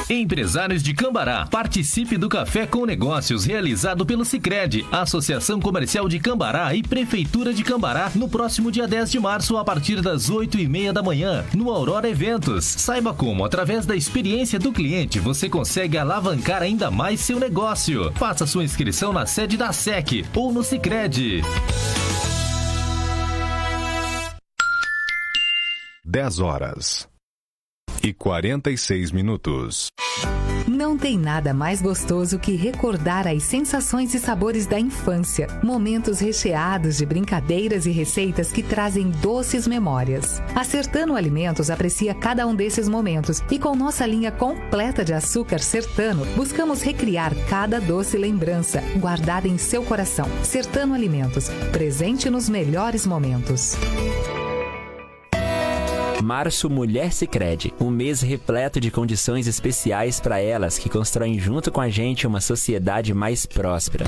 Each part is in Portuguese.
Empresários de Cambará, participe do Café com Negócios realizado pelo Sicredi, Associação Comercial de Cambará e Prefeitura de Cambará, no próximo dia 10 de março, a partir das 8h30 da manhã, no Aurora Eventos. Saiba como, através da experiência do cliente, você consegue alavancar ainda mais seu negócio. Faça sua inscrição na sede da SEC ou no Sicredi. 10h46. Não tem nada mais gostoso que recordar as sensações e sabores da infância. Momentos recheados de brincadeiras e receitas que trazem doces memórias. A Sertano Alimentos aprecia cada um desses momentos e com nossa linha completa de açúcar Sertano, buscamos recriar cada doce lembrança guardada em seu coração. Sertano Alimentos, presente nos melhores momentos. Março Mulher Sicredi, um mês repleto de condições especiais para elas que constroem junto com a gente uma sociedade mais próspera.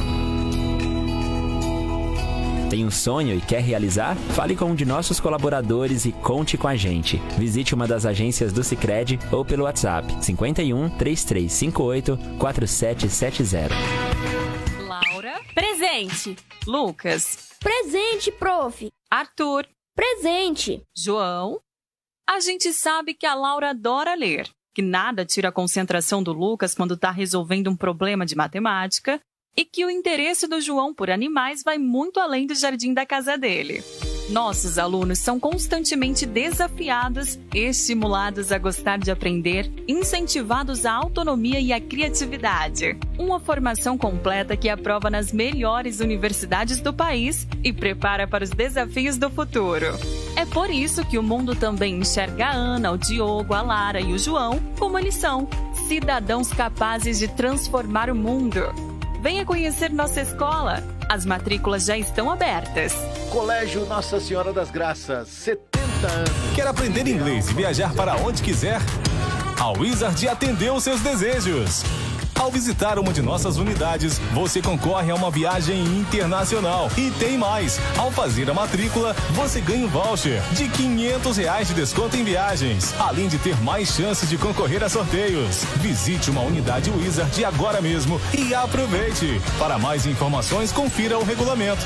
Tem um sonho e quer realizar? Fale com um de nossos colaboradores e conte com a gente. Visite uma das agências do Sicredi ou pelo WhatsApp 51 3358 4770. Laura. Presente. Lucas. Presente, prof. Arthur. Presente. João. A gente sabe que a Laura adora ler, que nada tira a concentração do Lucas quando está resolvendo um problema de matemática e que o interesse do João por animais vai muito além do jardim da casa dele. Nossos alunos são constantemente desafiados, estimulados a gostar de aprender, incentivados à autonomia e à criatividade. Uma formação completa que aprova nas melhores universidades do país e prepara para os desafios do futuro. É por isso que o mundo também enxerga a Ana, o Diogo, a Lara e o João como eles são, cidadãos capazes de transformar o mundo. Venha conhecer nossa escola. As matrículas já estão abertas. Colégio Nossa Senhora das Graças, 70 anos. Quer aprender inglês e viajar para onde quiser? A Wizard atendeu seus desejos. Ao visitar uma de nossas unidades, você concorre a uma viagem internacional. E tem mais! Ao fazer a matrícula, você ganha um voucher de R$500 de desconto em viagens, além de ter mais chances de concorrer a sorteios. Visite uma unidade Wizard agora mesmo e aproveite! Para mais informações, confira o regulamento.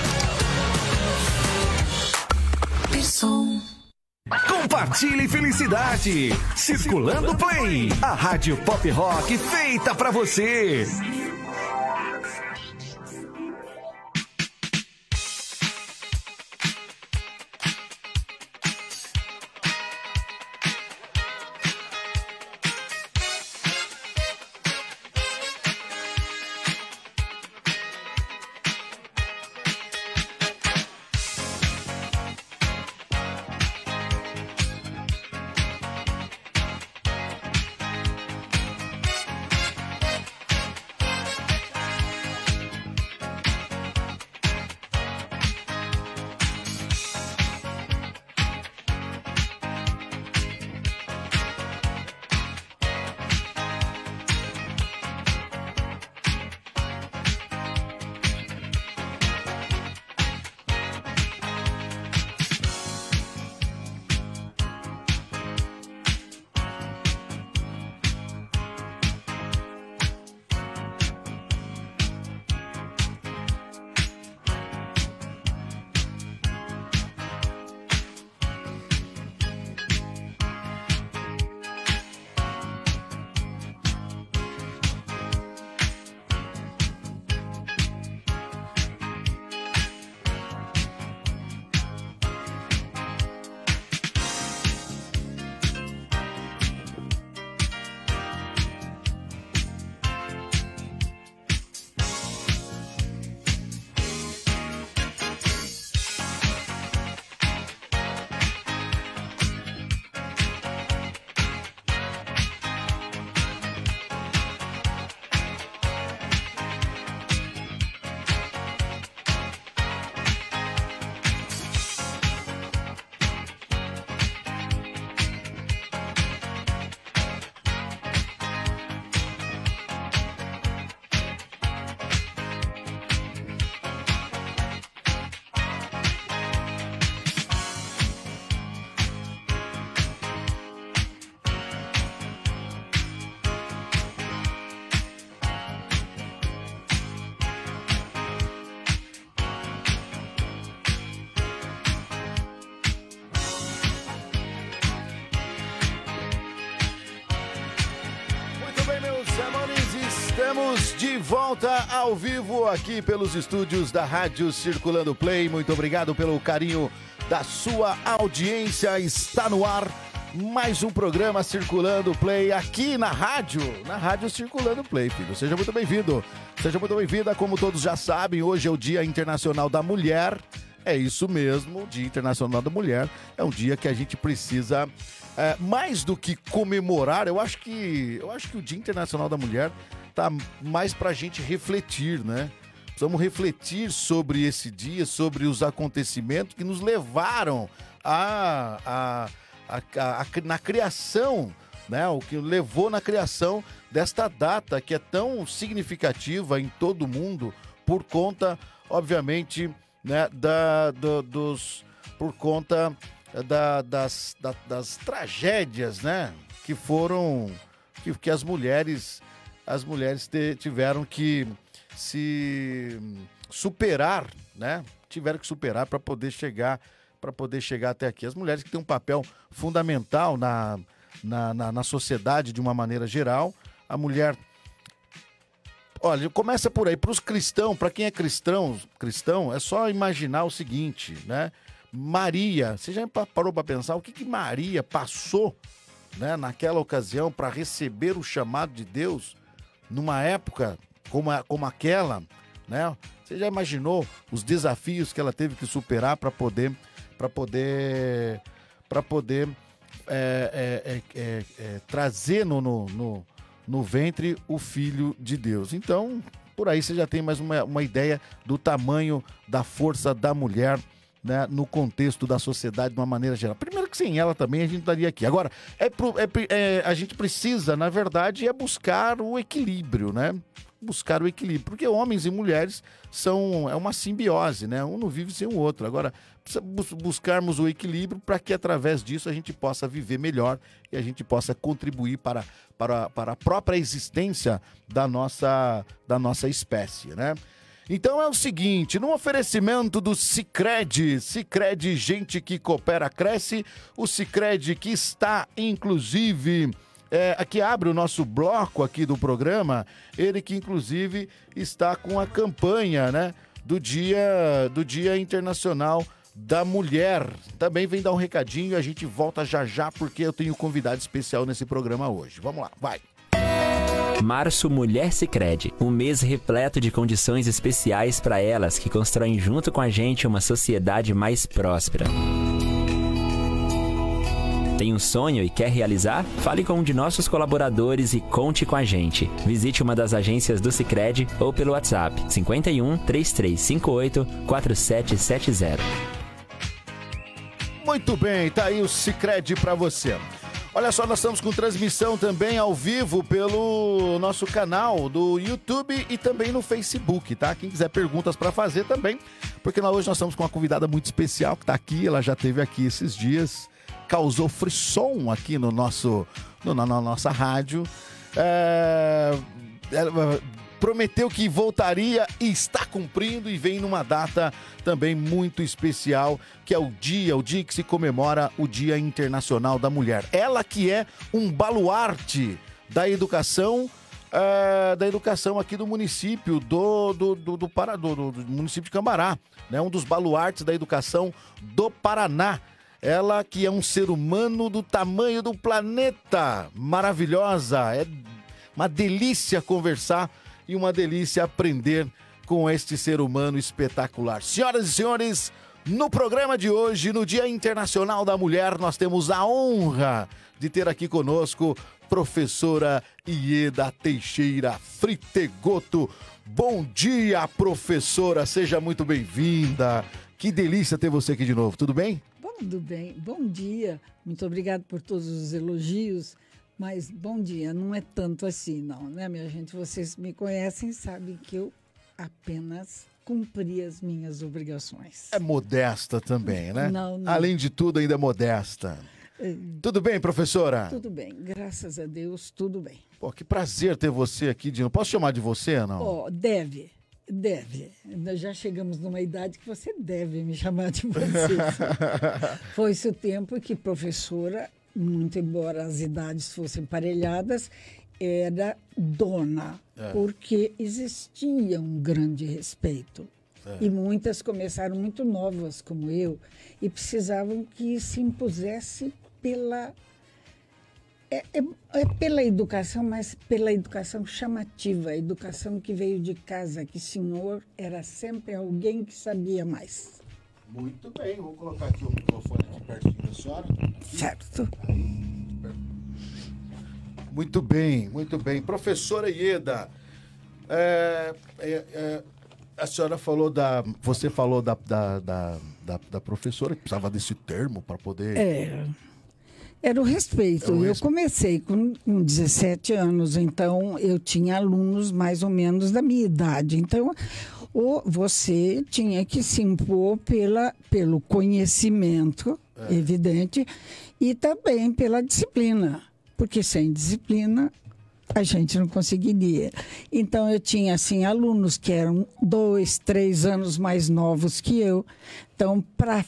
Compartilhe felicidade. Circulando Play, a rádio pop rock feita pra você. Estaremos de volta ao vivo aqui pelos estúdios da Rádio Circulando Play. Muito obrigado pelo carinho da sua audiência. Está no ar mais um programa Circulando Play aqui na Rádio Circulando Play, filho. Seja muito bem-vindo, seja muito bem-vinda. Como todos já sabem, hoje é o Dia Internacional da Mulher. É isso mesmo, Dia Internacional da Mulher. É um dia que a gente precisa, mais do que comemorar, eu acho que o Dia Internacional da Mulher tá mais pra gente refletir, né? Precisamos refletir sobre esse dia, sobre os acontecimentos que nos levaram na criação, né? O que levou na criação desta data que é tão significativa em todo o mundo por conta, obviamente, né, por conta das tragédias, né, que foram que as mulheres tiveram que se superar, né? Tiveram que superar para poder chegar até aqui. As mulheres que têm um papel fundamental na sociedade de uma maneira geral. A mulher, olha, começa por aí. Para os cristãos, para quem é cristão, é só imaginar o seguinte, né? Maria, você já parou para pensar o que Maria passou, né, naquela ocasião para receber o chamado de Deus numa época como aquela, né? Você já imaginou os desafios que ela teve que superar para poder trazer no ventre o Filho de Deus? Então, por aí você já tem mais uma ideia do tamanho da força da mulher, né, no contexto da sociedade de uma maneira geral. Primeiro que sem ela também a gente estaria aqui. Agora, a gente precisa, na verdade, buscar o equilíbrio, né? Buscar o equilíbrio, porque homens e mulheres é uma simbiose, né? Um não vive sem o outro. Agora, precisa buscarmos o equilíbrio para que através disso a gente possa viver melhor e a gente possa contribuir para a própria existência da nossa espécie, né? Então é o seguinte, no oferecimento do Sicredi, gente que coopera, cresce, o Sicredi que está, inclusive, aqui abre o nosso bloco aqui do programa, ele que, inclusive, está com a campanha, né, do Dia Internacional da Mulher. Também vem dar um recadinho e a gente volta já, porque eu tenho um convidado especial nesse programa hoje. Vamos lá, vai! Março Mulher Sicredi, um mês repleto de condições especiais para elas que constroem junto com a gente uma sociedade mais próspera. Tem um sonho e quer realizar? Fale com um de nossos colaboradores e conte com a gente. Visite uma das agências do Sicredi ou pelo WhatsApp 51 3358 4770. Muito bem, tá aí o Sicredi para você. Olha só, nós estamos com transmissão também ao vivo pelo nosso canal do YouTube e também no Facebook, tá? Quem quiser perguntas para fazer também, porque hoje nós estamos com uma convidada muito especial que está aqui, ela já esteve aqui esses dias, causou frisson aqui na nossa rádio. Ela prometeu que voltaria e está cumprindo e vem numa data também muito especial, que é o dia que se comemora o Dia Internacional da Mulher. Ela que é um baluarte da educação aqui do município do município de Cambará, né? Um dos baluartes da educação do Paraná. Ela que é um ser humano do tamanho do planeta, maravilhosa, é uma delícia conversar e uma delícia aprender com este ser humano espetacular. Senhoras e senhores, no programa de hoje, no Dia Internacional da Mulher, nós temos a honra de ter aqui conosco professora Ieda Teixeira Fritegoto. Bom dia, professora, seja muito bem-vinda. Que delícia ter você aqui de novo, tudo bem? Tudo bem, bom dia. Muito obrigado por todos os elogios. Mas bom dia, não é tanto assim não, né, minha gente? Vocês me conhecem, sabem que eu apenas cumpri as minhas obrigações. É modesta também, né? Não. Além de tudo, ainda é modesta. Tudo bem, professora? Tudo bem, graças a Deus, tudo bem. Pô, que prazer ter você aqui, Dino. Posso chamar de você ou não? Deve. Nós já chegamos numa idade que você deve me chamar de você. Foi-se o tempo que professora, muito embora as idades fossem parelhadas, era dona, porque existia um grande respeito. E muitas começaram muito novas, como eu, e precisavam que se impusesse pela educação, mas pela educação chamativa, a educação que veio de casa, que o senhor era sempre alguém que sabia mais. Muito bem, vou colocar aqui o microfone aqui pertinho da senhora. Certo. Muito bem, muito bem. Professora Ieda, a senhora falou você falou da professora que precisava desse termo para poder... Era o respeito. Eu comecei com 17 anos, então eu tinha alunos mais ou menos da minha idade. Então, você tinha que se impor pelo conhecimento, evidente, e também pela disciplina, porque sem disciplina a gente não conseguiria. Então, eu tinha, assim, alunos que eram 2, 3 anos mais novos que eu. Então, para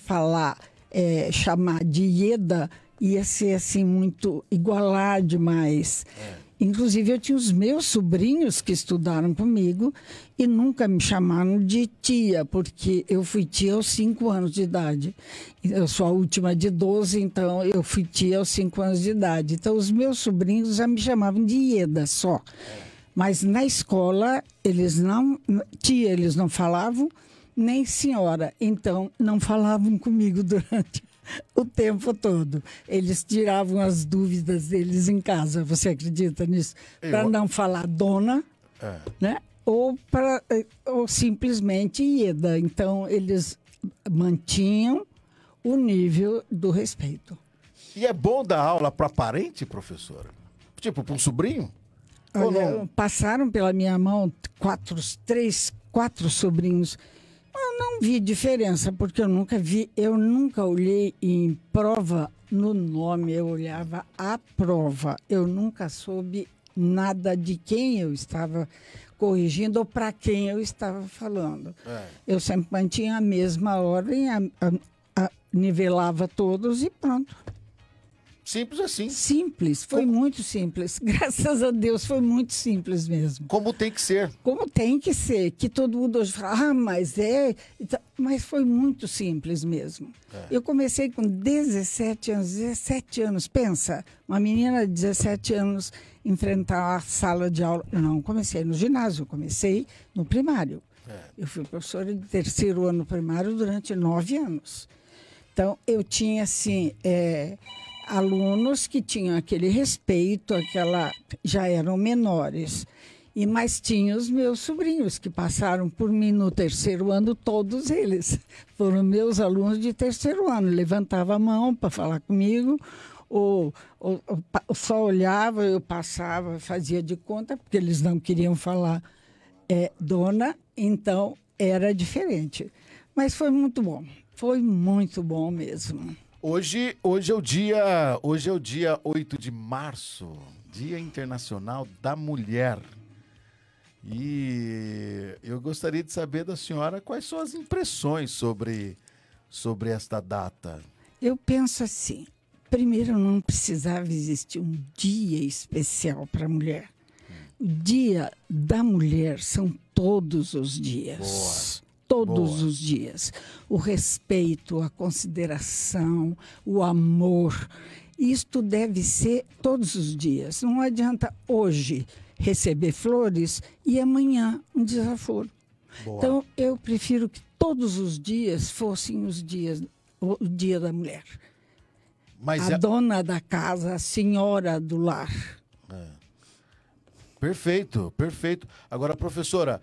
chamar de Ieda, ia ser, assim, muito igualar demais. Inclusive, eu tinha os meus sobrinhos que estudaram comigo e nunca me chamaram de tia, porque eu fui tia aos 5 anos de idade. Eu sou a última de 12, então eu fui tia aos 5 anos de idade. Então, os meus sobrinhos já me chamavam de Ieda só. Mas na escola, eles não falavam, nem senhora. Então, não falavam comigo durante o tempo todo. Eles tiravam as dúvidas deles em casa, você acredita nisso? Para não falar dona, né? Ou simplesmente Ieda. Então, eles mantinham o nível do respeito. E é bom dar aula para parente, professora? Tipo, para um sobrinho? Olha, passaram pela minha mão 4 sobrinhos. Eu não vi diferença, porque eu nunca olhei em prova no nome, eu olhava a prova. Eu nunca soube nada de quem eu estava corrigindo ou para quem eu estava falando. Eu sempre mantinha a mesma ordem, nivelava todos e pronto. Simples assim. Simples, foi muito simples. Graças a Deus, foi muito simples mesmo. Como tem que ser. Como tem que ser. Que todo mundo hoje fala, mas Mas foi muito simples mesmo. Eu comecei com 17 anos. Pensa, uma menina de 17 anos enfrentar a sala de aula. Eu não comecei no ginásio, comecei no primário. Eu fui professora de 3º ano primário durante 9 anos. Então, eu tinha, assim... alunos que tinham aquele respeito, já eram menores. Mas tinha os meus sobrinhos, que passaram por mim no 3º ano, todos eles. Foram meus alunos de 3º ano. Levantava a mão para falar comigo, ou só olhava, eu passava, fazia de conta, porque eles não queriam falar dona, então era diferente. Mas foi muito bom mesmo. Hoje é o dia 8 de março, Dia Internacional da Mulher. E eu gostaria de saber da senhora quais são as impressões sobre esta data. Eu penso assim, primeiro não precisava existir um dia especial para a mulher. O Dia da Mulher são todos os dias. Boa. Todos os dias. O respeito, a consideração, o amor. Isto deve ser todos os dias. Não adianta hoje receber flores e amanhã um desaforo. Boa. Então, eu prefiro que todos os dias fossem o Dia da Mulher. Mas dona da casa, a senhora do lar. Perfeito. Agora, professora...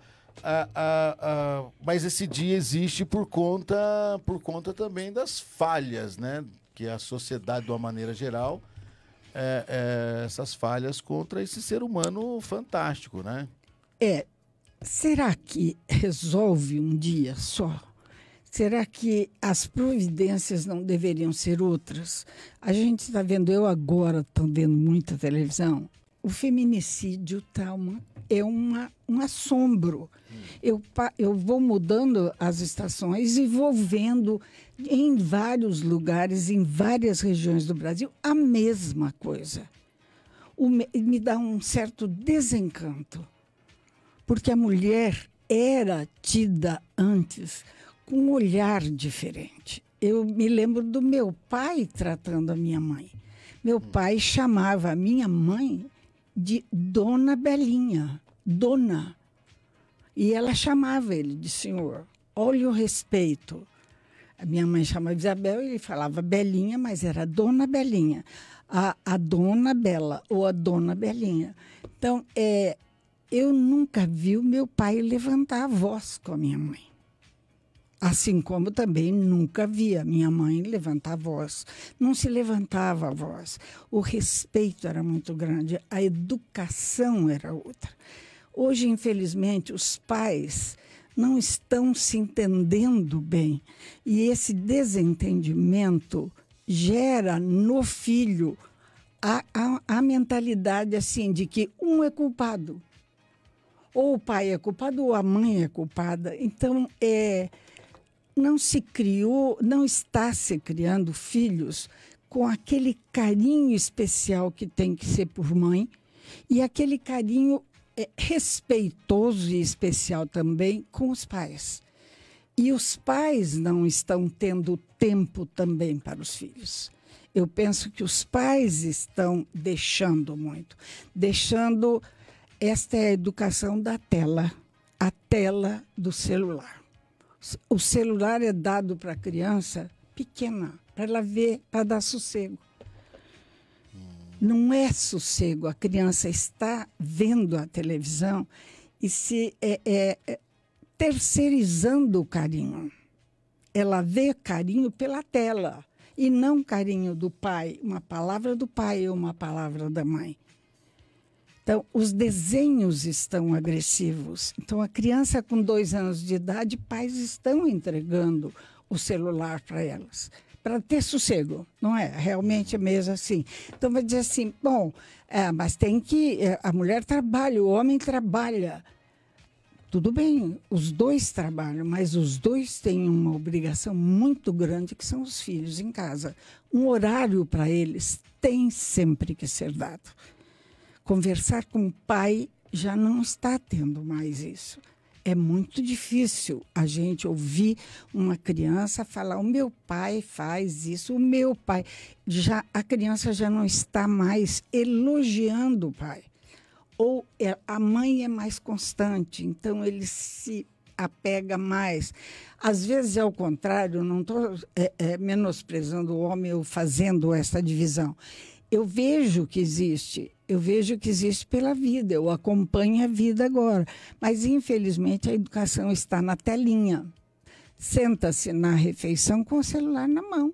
mas esse dia existe por conta também das falhas, né? Que a sociedade, de uma maneira geral, essas falhas contra esse ser humano fantástico, né? Será que resolve um dia só? Será que as providências não deveriam ser outras? A gente está vendo, eu agora estou vendo muita televisão, o feminicídio é um assombro. Eu vou mudando as estações e vou vendo em vários lugares, em várias regiões do Brasil, a mesma coisa. me dá um certo desencanto, porque a mulher era tida antes com um olhar diferente. Eu me lembro do meu pai tratando a minha mãe. Meu pai chamava a minha mãe de Dona Belinha, Dona. E ela chamava ele de senhor. Olha o respeito. A minha mãe chamava Isabel e ele falava Belinha, mas era Dona Belinha. A Dona Bela ou a Dona Belinha. Então, eu nunca vi o meu pai levantar a voz com a minha mãe. Assim como também nunca vi a minha mãe levantar a voz. Não se levantava a voz. O respeito era muito grande, a educação era outra. Hoje, infelizmente, os pais não estão se entendendo bem. E esse desentendimento gera no filho a mentalidade assim de que um é culpado. Ou o pai é culpado ou a mãe é culpada. Então, não está se criando filhos com aquele carinho especial que tem que ser por mãe e aquele carinho respeitoso e especial também com os pais. E os pais não estão tendo tempo também para os filhos. Eu penso que os pais estão deixando muito. Esta é a educação da tela, a tela do celular. O celular é dado para a criança pequena, para ela ver, para dar sossego. Não é sossego, a criança está vendo a televisão e se terceirizando o carinho. Ela vê carinho pela tela e não carinho do pai, uma palavra do pai ou uma palavra da mãe. Então, os desenhos estão agressivos. Então, a criança com 2 anos de idade, pais estão entregando o celular para elas, para ter sossego, não é? Realmente é mesmo assim. Então, vai dizer assim, bom, mas tem que... a mulher trabalha, o homem trabalha. Tudo bem, os dois trabalham, mas os dois têm uma obrigação muito grande, que são os filhos em casa. Um horário para eles tem sempre que ser dado. Conversar com o pai já não está tendo mais isso. É muito difícil a gente ouvir uma criança falar, o meu pai faz isso, o meu pai... a criança já não está mais elogiando o pai. Ou a mãe é mais constante, então ele se apega mais. Às vezes é o contrário, não estou menosprezando o homem ou fazendo essa divisão. Eu vejo que existe pela vida, eu acompanho a vida agora. Mas, infelizmente, a educação está na telinha. Senta-se na refeição com o celular na mão.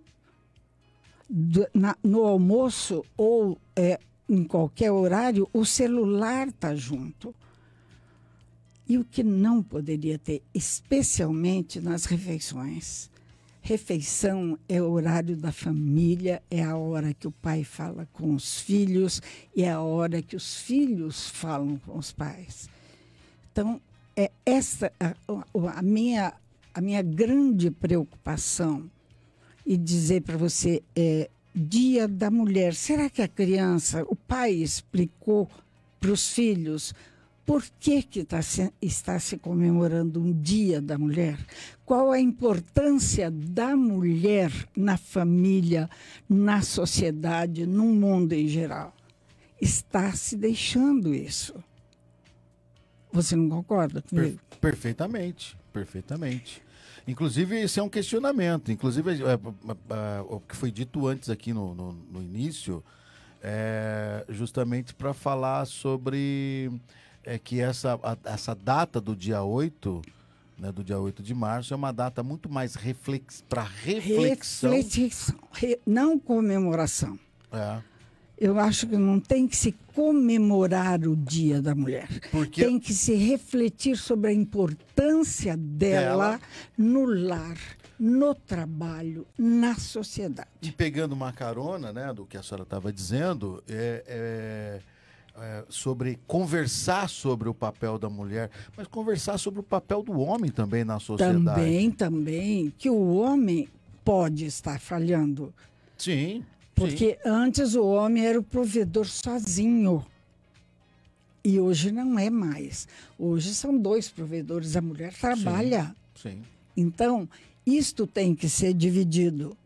No almoço ou em qualquer horário, o celular está junto. E o que não poderia ter, especialmente nas refeições. Refeição é o horário da família, é a hora que o pai fala com os filhos e é a hora que os filhos falam com os pais. Então, essa a minha grande preocupação. E dizer para você, Dia da Mulher, será que a criança, o pai explicou para os filhos por que está se comemorando um Dia da Mulher? Qual a importância da mulher na família, na sociedade, no mundo em geral? Está se deixando isso. Você não concorda comigo? Perfeitamente, perfeitamente. Inclusive, esse é um questionamento. Inclusive, o que foi dito antes aqui no início, justamente para falar sobre... que essa data do dia 8, né, do dia 8 de março, é uma data muito mais para reflexão. Não comemoração. Eu acho que não tem que se comemorar o Dia da Mulher. Tem que se refletir sobre a importância dela no lar, no trabalho, na sociedade. E pegando uma carona, né, do que a senhora estava dizendo, sobre conversar sobre o papel da mulher, mas conversar sobre o papel do homem também na sociedade. Também, que o homem pode estar falhando. Sim. Porque antes o homem era o provedor sozinho. E hoje não é mais. Hoje são 2 provedores, a mulher trabalha. Sim. Então, isto tem que ser dividido.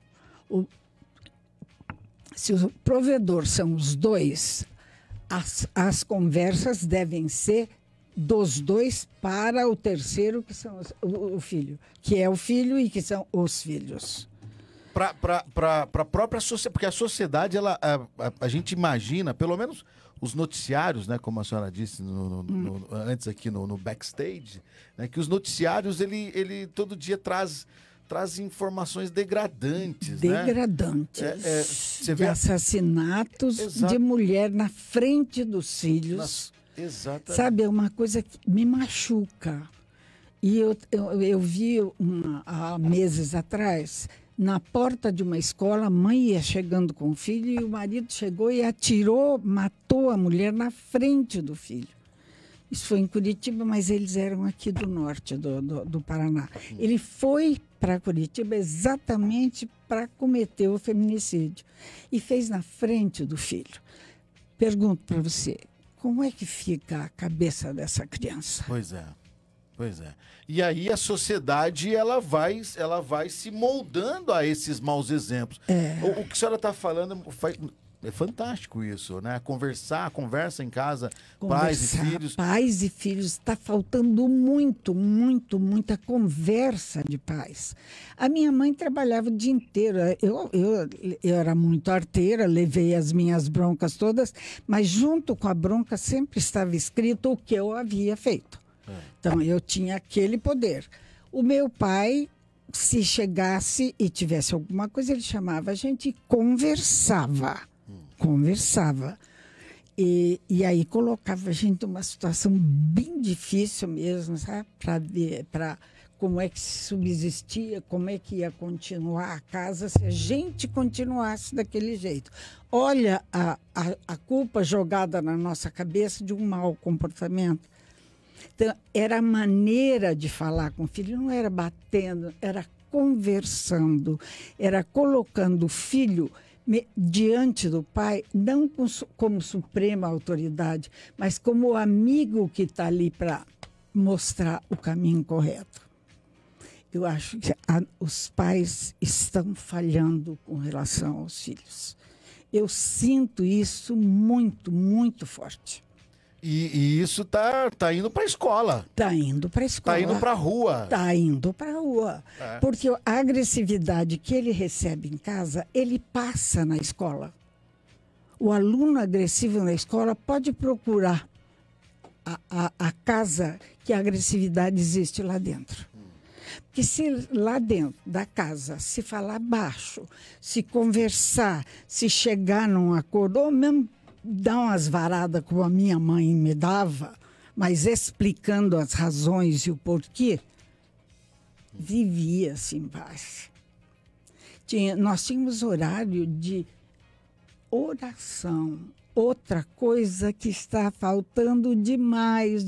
Se o provedor são os 2, as conversas devem ser dos 2 para o terceiro, que são o filho. Que é o filho e que são os filhos. Para a própria sociedade, porque a sociedade, a gente imagina, pelo menos os noticiários, né, como a senhora disse antes aqui no backstage, né, que os noticiários, ele todo dia traz informações degradantes. Degradantes. Você de vê assassinatos de mulher na frente dos filhos. Exatamente. Sabe, é uma coisa que me machuca. E eu vi há meses atrás, na porta de uma escola, a mãe ia chegando com o filho e o marido chegou e atirou, matou a mulher na frente do filho. Isso foi em Curitiba, mas eles eram aqui do norte do Paraná. Ele foi para Curitiba exatamente para cometer o feminicídio e fez na frente do filho. Pergunto para você, como é que fica a cabeça dessa criança? Pois é. E aí a sociedade ela vai se moldando a esses maus exemplos. O que a senhora está falando é fantástico isso, né? A conversa em casa, pais e filhos. Pais e filhos, está faltando muita conversa de pais. A minha mãe trabalhava o dia inteiro. Eu era muito arteira, levei as minhas broncas todas, mas junto com a bronca sempre estava escrito o que eu havia feito. Então, eu tinha aquele poder. O meu pai, se chegasse e tivesse alguma coisa, ele chamava a gente e conversava. E aí colocava a gente numa situação bem difícil mesmo, sabe? Para como é que se subsistia, como é que ia continuar a casa se a gente continuasse daquele jeito. Olha a culpa jogada na nossa cabeça de um mau comportamento. Então, era a maneira de falar com o filho, não era batendo, era conversando, era colocando o filho diante do pai, não como suprema autoridade, mas como o amigo que está ali para mostrar o caminho correto. Eu acho que os pais estão falhando com relação aos filhos. Eu sinto isso muito forte. E isso tá indo para a escola. Tá indo para a escola. Tá indo para a rua. Tá indo para a rua. Porque a agressividade que ele recebe em casa, ele passa na escola. O aluno agressivo na escola pode procurar a casa que a agressividade existe lá dentro. Porque se lá dentro da casa se falar baixo, se conversar, se chegar num acordo, ou mesmo dar umas varadas como a minha mãe me dava, mas explicando as razões e o porquê, vivia-se em paz. Nós tínhamos horário de oração. Outra coisa que está faltando demais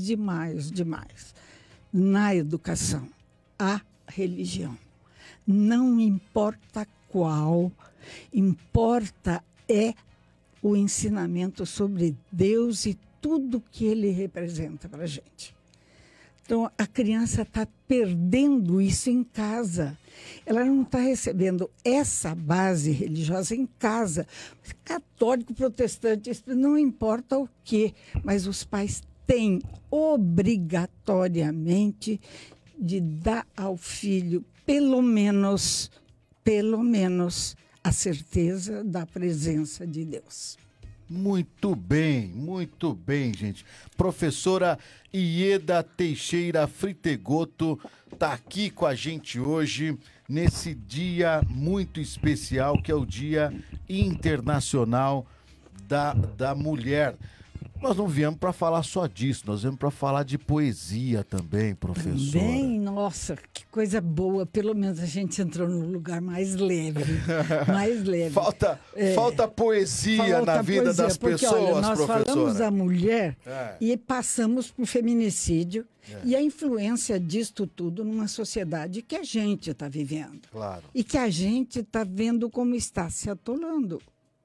na educação, a religião. Não importa qual, importa o ensinamento sobre Deus e tudo que ele representa para a gente. Então, a criança está perdendo isso em casa. Ela não está recebendo essa base religiosa em casa. Católico, protestante, não importa o quê, mas os pais têm obrigatoriamente de dar ao filho, pelo menos, a certeza da presença de Deus. Muito bem, gente. Professora Ieda Teixeira Fritegoto está aqui com a gente hoje, nesse dia muito especial, que é o Dia Internacional da Mulher. Nós não viemos para falar só disso, nós viemos para falar de poesia também, professora. Também, nossa, que coisa boa. Pelo menos a gente entrou num lugar mais leve. Falta poesia na vida das pessoas, olha, nós professora. Falamos da mulher e passamos por feminicídio e a influência disto tudo numa sociedade que a gente está vivendo. Claro. E que a gente está vendo como está se atolando.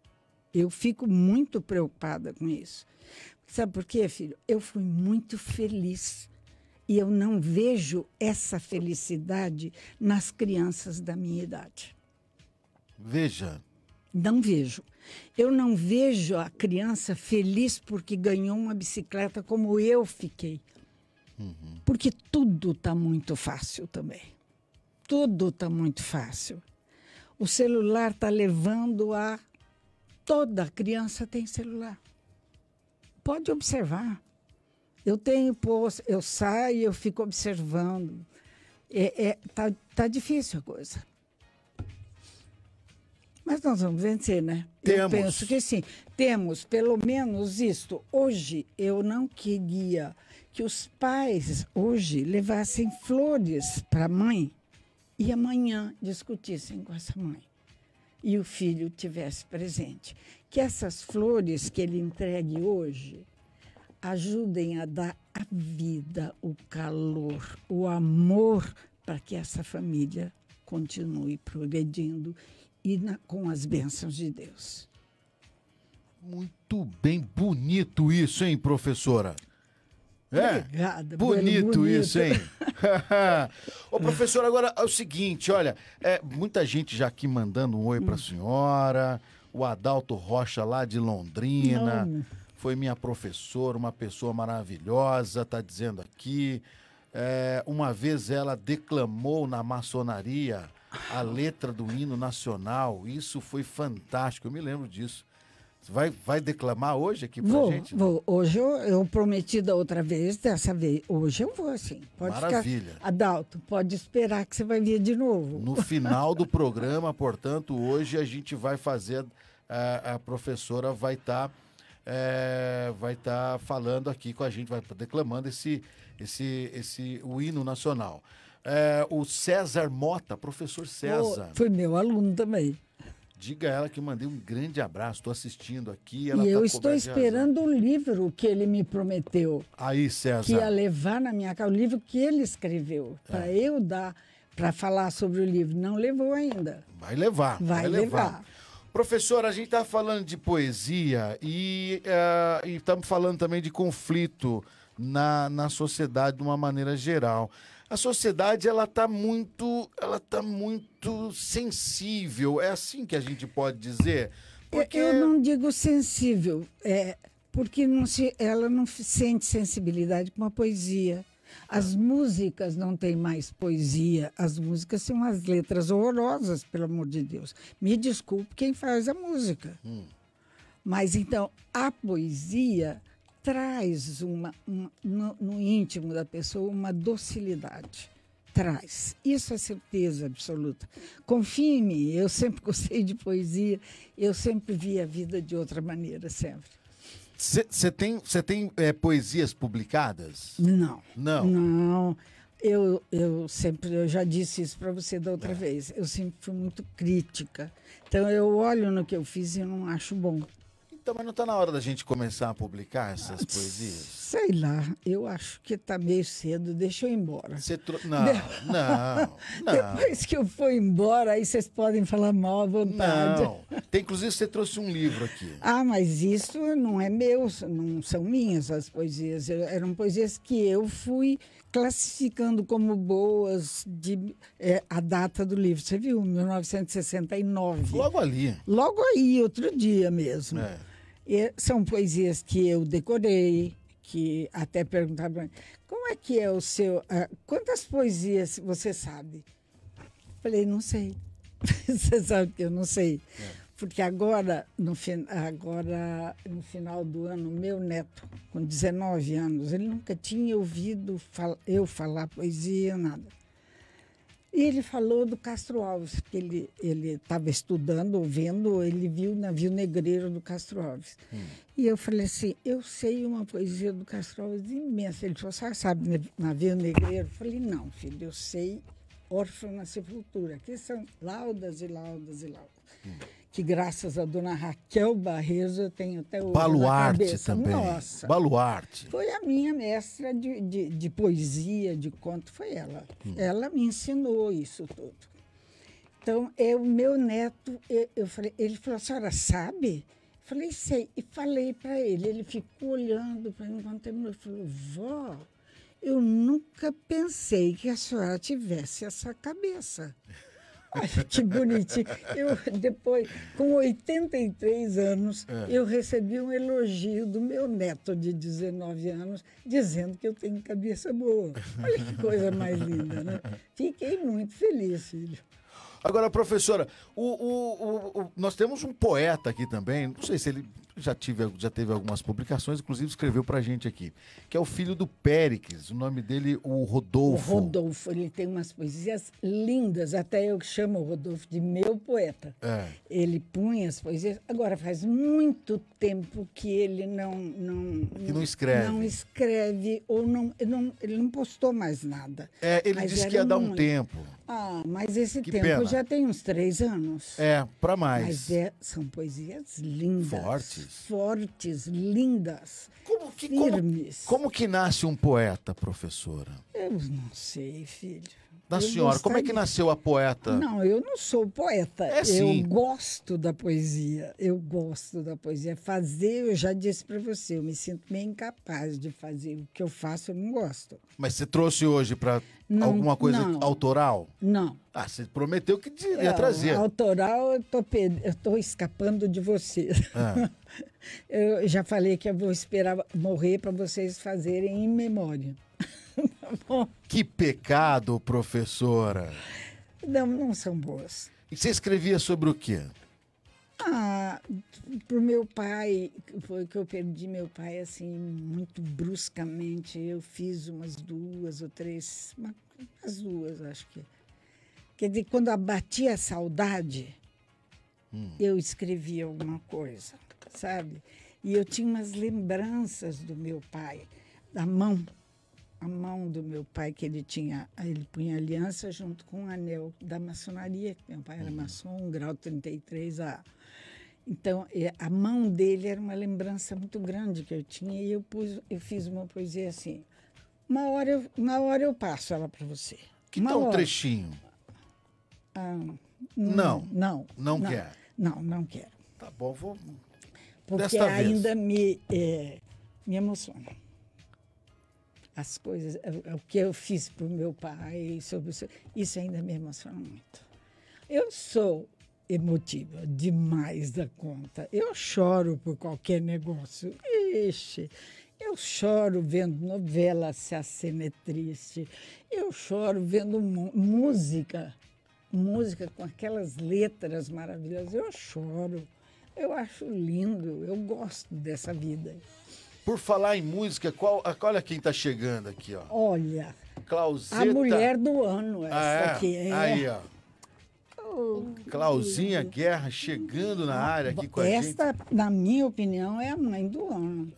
Eu fico muito preocupada com isso. Sabe por quê, filho? Eu fui muito feliz. E eu não vejo essa felicidade nas crianças da minha idade. Veja. Não vejo. Eu não vejo a criança feliz porque ganhou uma bicicleta como eu fiquei. Porque tudo está muito fácil também. Tudo está muito fácil. O celular está levando a... Toda criança tem celular. Pode observar. Eu saio, eu fico observando. Tá difícil a coisa. Mas nós vamos vencer, né? Eu penso que sim. Temos pelo menos isto. Hoje, eu não queria que os pais hoje levassem flores para a mãe e amanhã discutissem com essa mãe. E o filho tivesse presente. Que essas flores que ele entregue hoje ajudem a dar a vida, o calor, o amor para que essa família continue progredindo e com as bênçãos de Deus. Muito bem, bonito isso, hein, professora? Obrigada. Bonito isso, hein? Ô, professor, agora é o seguinte, olha, muita gente já aqui mandando um oi para a senhora, o Adalto Rocha lá de Londrina, foi minha professora, uma pessoa maravilhosa, tá dizendo aqui. Uma vez ela declamou na maçonaria a letra do hino nacional, isso foi fantástico, eu me lembro disso. Vai declamar hoje aqui pra gente? Vou. Hoje eu prometi da outra vez, dessa vez. Hoje eu vou, sim. Pode Maravilha. Ficar. Adalto, pode esperar que você vai vir de novo. No final do programa, portanto, hoje a gente vai fazer, a professora vai estar falando aqui com a gente, vai estar declamando o hino nacional. O César Mota, professor César. Foi meu aluno também. Diga a ela que eu mandei um grande abraço, estou assistindo aqui. E eu estou esperando o livro que ele me prometeu. Aí, César. Que ia levar na minha casa, o livro que ele escreveu, para eu dar, para falar sobre o livro. Não levou ainda. Vai levar. Vai levar. Professor, a gente está falando de poesia e estamos falando também de conflito na sociedade de uma maneira geral. A sociedade ela tá muito sensível, é assim que a gente pode dizer? Porque eu não digo sensível, porque ela não sente sensibilidade com a poesia. As músicas não têm mais poesia, as músicas são as letras horrorosas, pelo amor de Deus. Me desculpe quem faz a música. Mas então, a poesia traz no íntimo da pessoa uma docilidade. Traz. Isso é certeza absoluta. Confie em mim, eu sempre gostei de poesia, eu sempre vi a vida de outra maneira, sempre. Você tem poesias publicadas? Não. Não? Não. Eu já disse isso para você da outra vez, eu sempre fui muito crítica. Então eu olho no que eu fiz e eu não acho bom. Então, mas não está na hora da gente começar a publicar essas poesias? Sei lá, eu acho que está meio cedo, deixa eu ir embora. Não. Depois que eu for embora, aí vocês podem falar mal à vontade. Não, inclusive você trouxe um livro aqui. Ah, mas isso não é meu, não são minhas as poesias. Eram poesias que eu fui classificando como boas a data do livro. Você viu, 1969. Logo ali. Logo aí, outro dia mesmo. São poesias que eu decorei, que até perguntaram para mim, como é que é o seu... quantas poesias você sabe? Falei, não sei. Você sabe que eu não sei. Porque agora, no final do ano, meu neto, com 19 anos, ele nunca tinha ouvido eu falar poesia, nada. E ele falou do Castro Alves, que ele estava estudando, ouvindo, ele viu o Navio Negreiro do Castro Alves. E eu falei assim, eu sei uma poesia do Castro Alves imensa. Ele falou, sabe Navio Negreiro? Eu falei, não, filho, eu sei Órfão na Sepultura, que são laudas e laudas e laudas. Que graças a dona Raquel Barreto eu tenho até hoje Baluarte na cabeça. Também. Nossa. Baluarte. Foi a minha mestra de poesia, de conto, foi ela. Ela me ensinou isso tudo. Então, o meu neto, ele falou, a senhora sabe? Eu Falei, sei. E falei para ele. Ele ficou olhando para mim quando terminou. Ele falou, vó, eu nunca pensei que a senhora tivesse essa cabeça. Olha que bonitinho. Eu, depois, com 83 anos, eu recebi um elogio do meu neto de 19 anos, dizendo que eu tenho cabeça boa. Olha que coisa mais linda, né? Fiquei muito feliz, filho. Agora, professora, nós temos um poeta aqui também, não sei se ele já teve algumas publicações, inclusive escreveu pra gente aqui, que é o filho do Péricles, o nome dele, o Rodolfo. O Rodolfo, ele tem umas poesias lindas, até eu chamo o Rodolfo de meu poeta. Ele punha as poesias, agora faz muito tempo que ele não escreve. Não escreve, ou ele não postou mais nada. Ele disse que ia dar um tempo. Mas esse tempo pena. já tem uns 3 anos. Pra mais. Mas são poesias lindas. Fortes, lindas. Firmes. Como que nasce um poeta, professora? Eu não sei, filho. Da senhora, como é que nasceu a poeta? Não, eu não sou poeta. Sim. Eu gosto da poesia. Fazer, eu já disse para você, eu me sinto meio incapaz de fazer. O que eu faço, eu não gosto. Mas você trouxe hoje para alguma coisa autoral? Não. Você prometeu que ia trazer. Autoral, eu tô escapando de você. Eu já falei que eu vou esperar morrer para vocês fazerem em memória. Que pecado, professora. Não são boas. E você escrevia sobre o quê? Pro meu pai, foi que eu perdi meu pai, assim, muito bruscamente. Eu fiz umas 2 ou 3, umas 2, acho que. Quer dizer, quando abatia a saudade, eu escrevia alguma coisa, sabe? E eu tinha umas lembranças do meu pai, da mão. A mão do meu pai, que ele punha aliança junto com o anel da maçonaria, que meu pai era maçom, grau 33A. Então, a mão dele era uma lembrança muito grande que eu tinha, e eu fiz uma poesia assim. Uma hora eu passo ela para você. Que tal um trechinho? Não quer? Não quero. Tá bom, vou... Porque ainda me emociona. As coisas, o que eu fiz para o meu pai, isso ainda me emociona muito. Eu sou emotiva demais da conta. Eu choro por qualquer negócio. Ixi, eu choro vendo novela, se a cena é triste. Eu choro vendo música com aquelas letras maravilhosas. Eu choro. Eu acho lindo. Eu gosto dessa vida. Por falar em música, olha quem está chegando aqui, ó. Olha, Clauseta. a mulher do ano, essa aqui. Aí, ó. Clauzinha Guerra chegando na área aqui com a gente. Esta, na minha opinião, é a mãe do ano.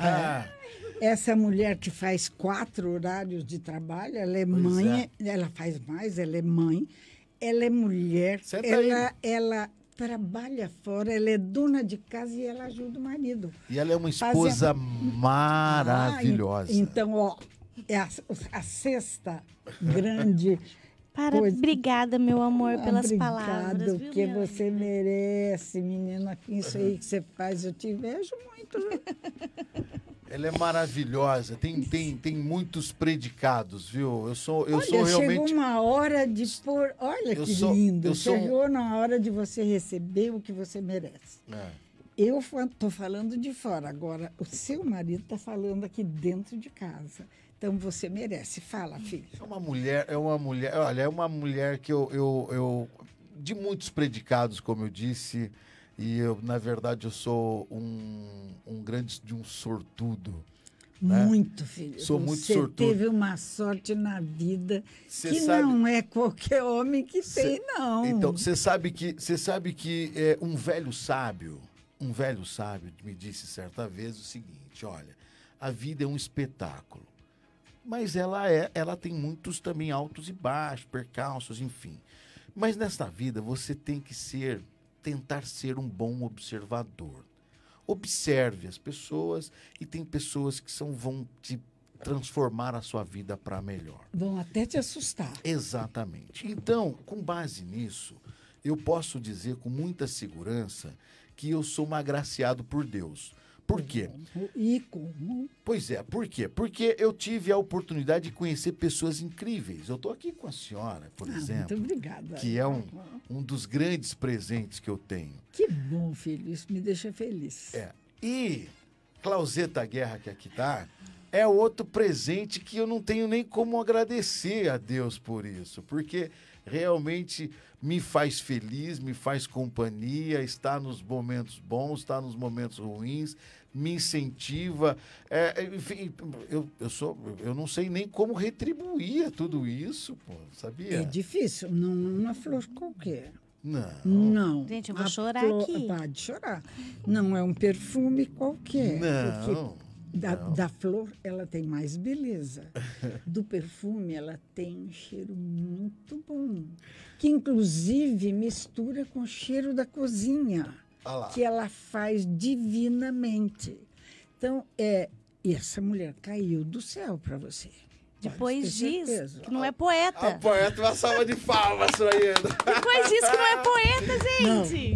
Essa mulher que faz 4 horários de trabalho, ela é mãe, ela faz mais, ela é mãe, ela é mulher, ela trabalha fora, ela é dona de casa e ela ajuda o marido. E ela é uma esposa maravilhosa. Então, ó, é a 6ª grande... Obrigada, meu amor, pelas palavras. Obrigada, porque você merece, menina. Isso aí que você faz, eu te vejo muito. Ela é maravilhosa, tem muitos predicados, viu? Eu sou realmente... Chegou uma hora de pôr... Olha que lindo. Chegou na hora de você receber o que você merece. Eu estou falando de fora. Agora, o seu marido está falando aqui dentro de casa. Então, você merece. Fala, filho. É uma mulher que eu de muitos predicados, como eu disse... E eu, na verdade, eu sou um grande sortudo. Muito, filho. Sou muito sortudo. Você teve uma sorte na vida que não é qualquer homem que tem, não. Então, você sabe que um velho sábio me disse certa vez o seguinte, olha, a vida é um espetáculo, mas ela tem muitos também altos e baixos, percalços, enfim. Mas nesta vida você tem que tentar ser um bom observador. Observe as pessoas e tem pessoas que vão te transformar a sua vida para melhor. Vão até te assustar. Exatamente. Então, com base nisso, eu posso dizer com muita segurança que eu sou um agraciado por Deus. Por quê? E como? Pois é, por quê? Porque eu tive a oportunidade de conhecer pessoas incríveis. Eu estou aqui com a senhora, por exemplo. Muito obrigada. Que é um dos grandes presentes que eu tenho. Que bom, filho. Isso me deixa feliz. E Clauseta Guerra, que aqui está, é outro presente que eu não tenho nem como agradecer a Deus por isso. Porque realmente me faz feliz, me faz companhia, está nos momentos bons, está nos momentos ruins, me incentiva. Enfim, eu não sei nem como retribuir tudo isso, pô, sabia? É difícil, não é uma flor qualquer. Não. Gente, eu vou chorar aqui. Pode chorar. Não é um perfume qualquer. Não. Da flor, ela tem mais beleza. Do perfume, ela tem um cheiro muito bom. Que, inclusive, mistura com o cheiro da cozinha. Que ela faz divinamente. Então, essa mulher caiu do céu para você. Depois disso, que não é poeta. A poeta, uma salva de palmas pra ele. Depois disso, que não é poeta, gente.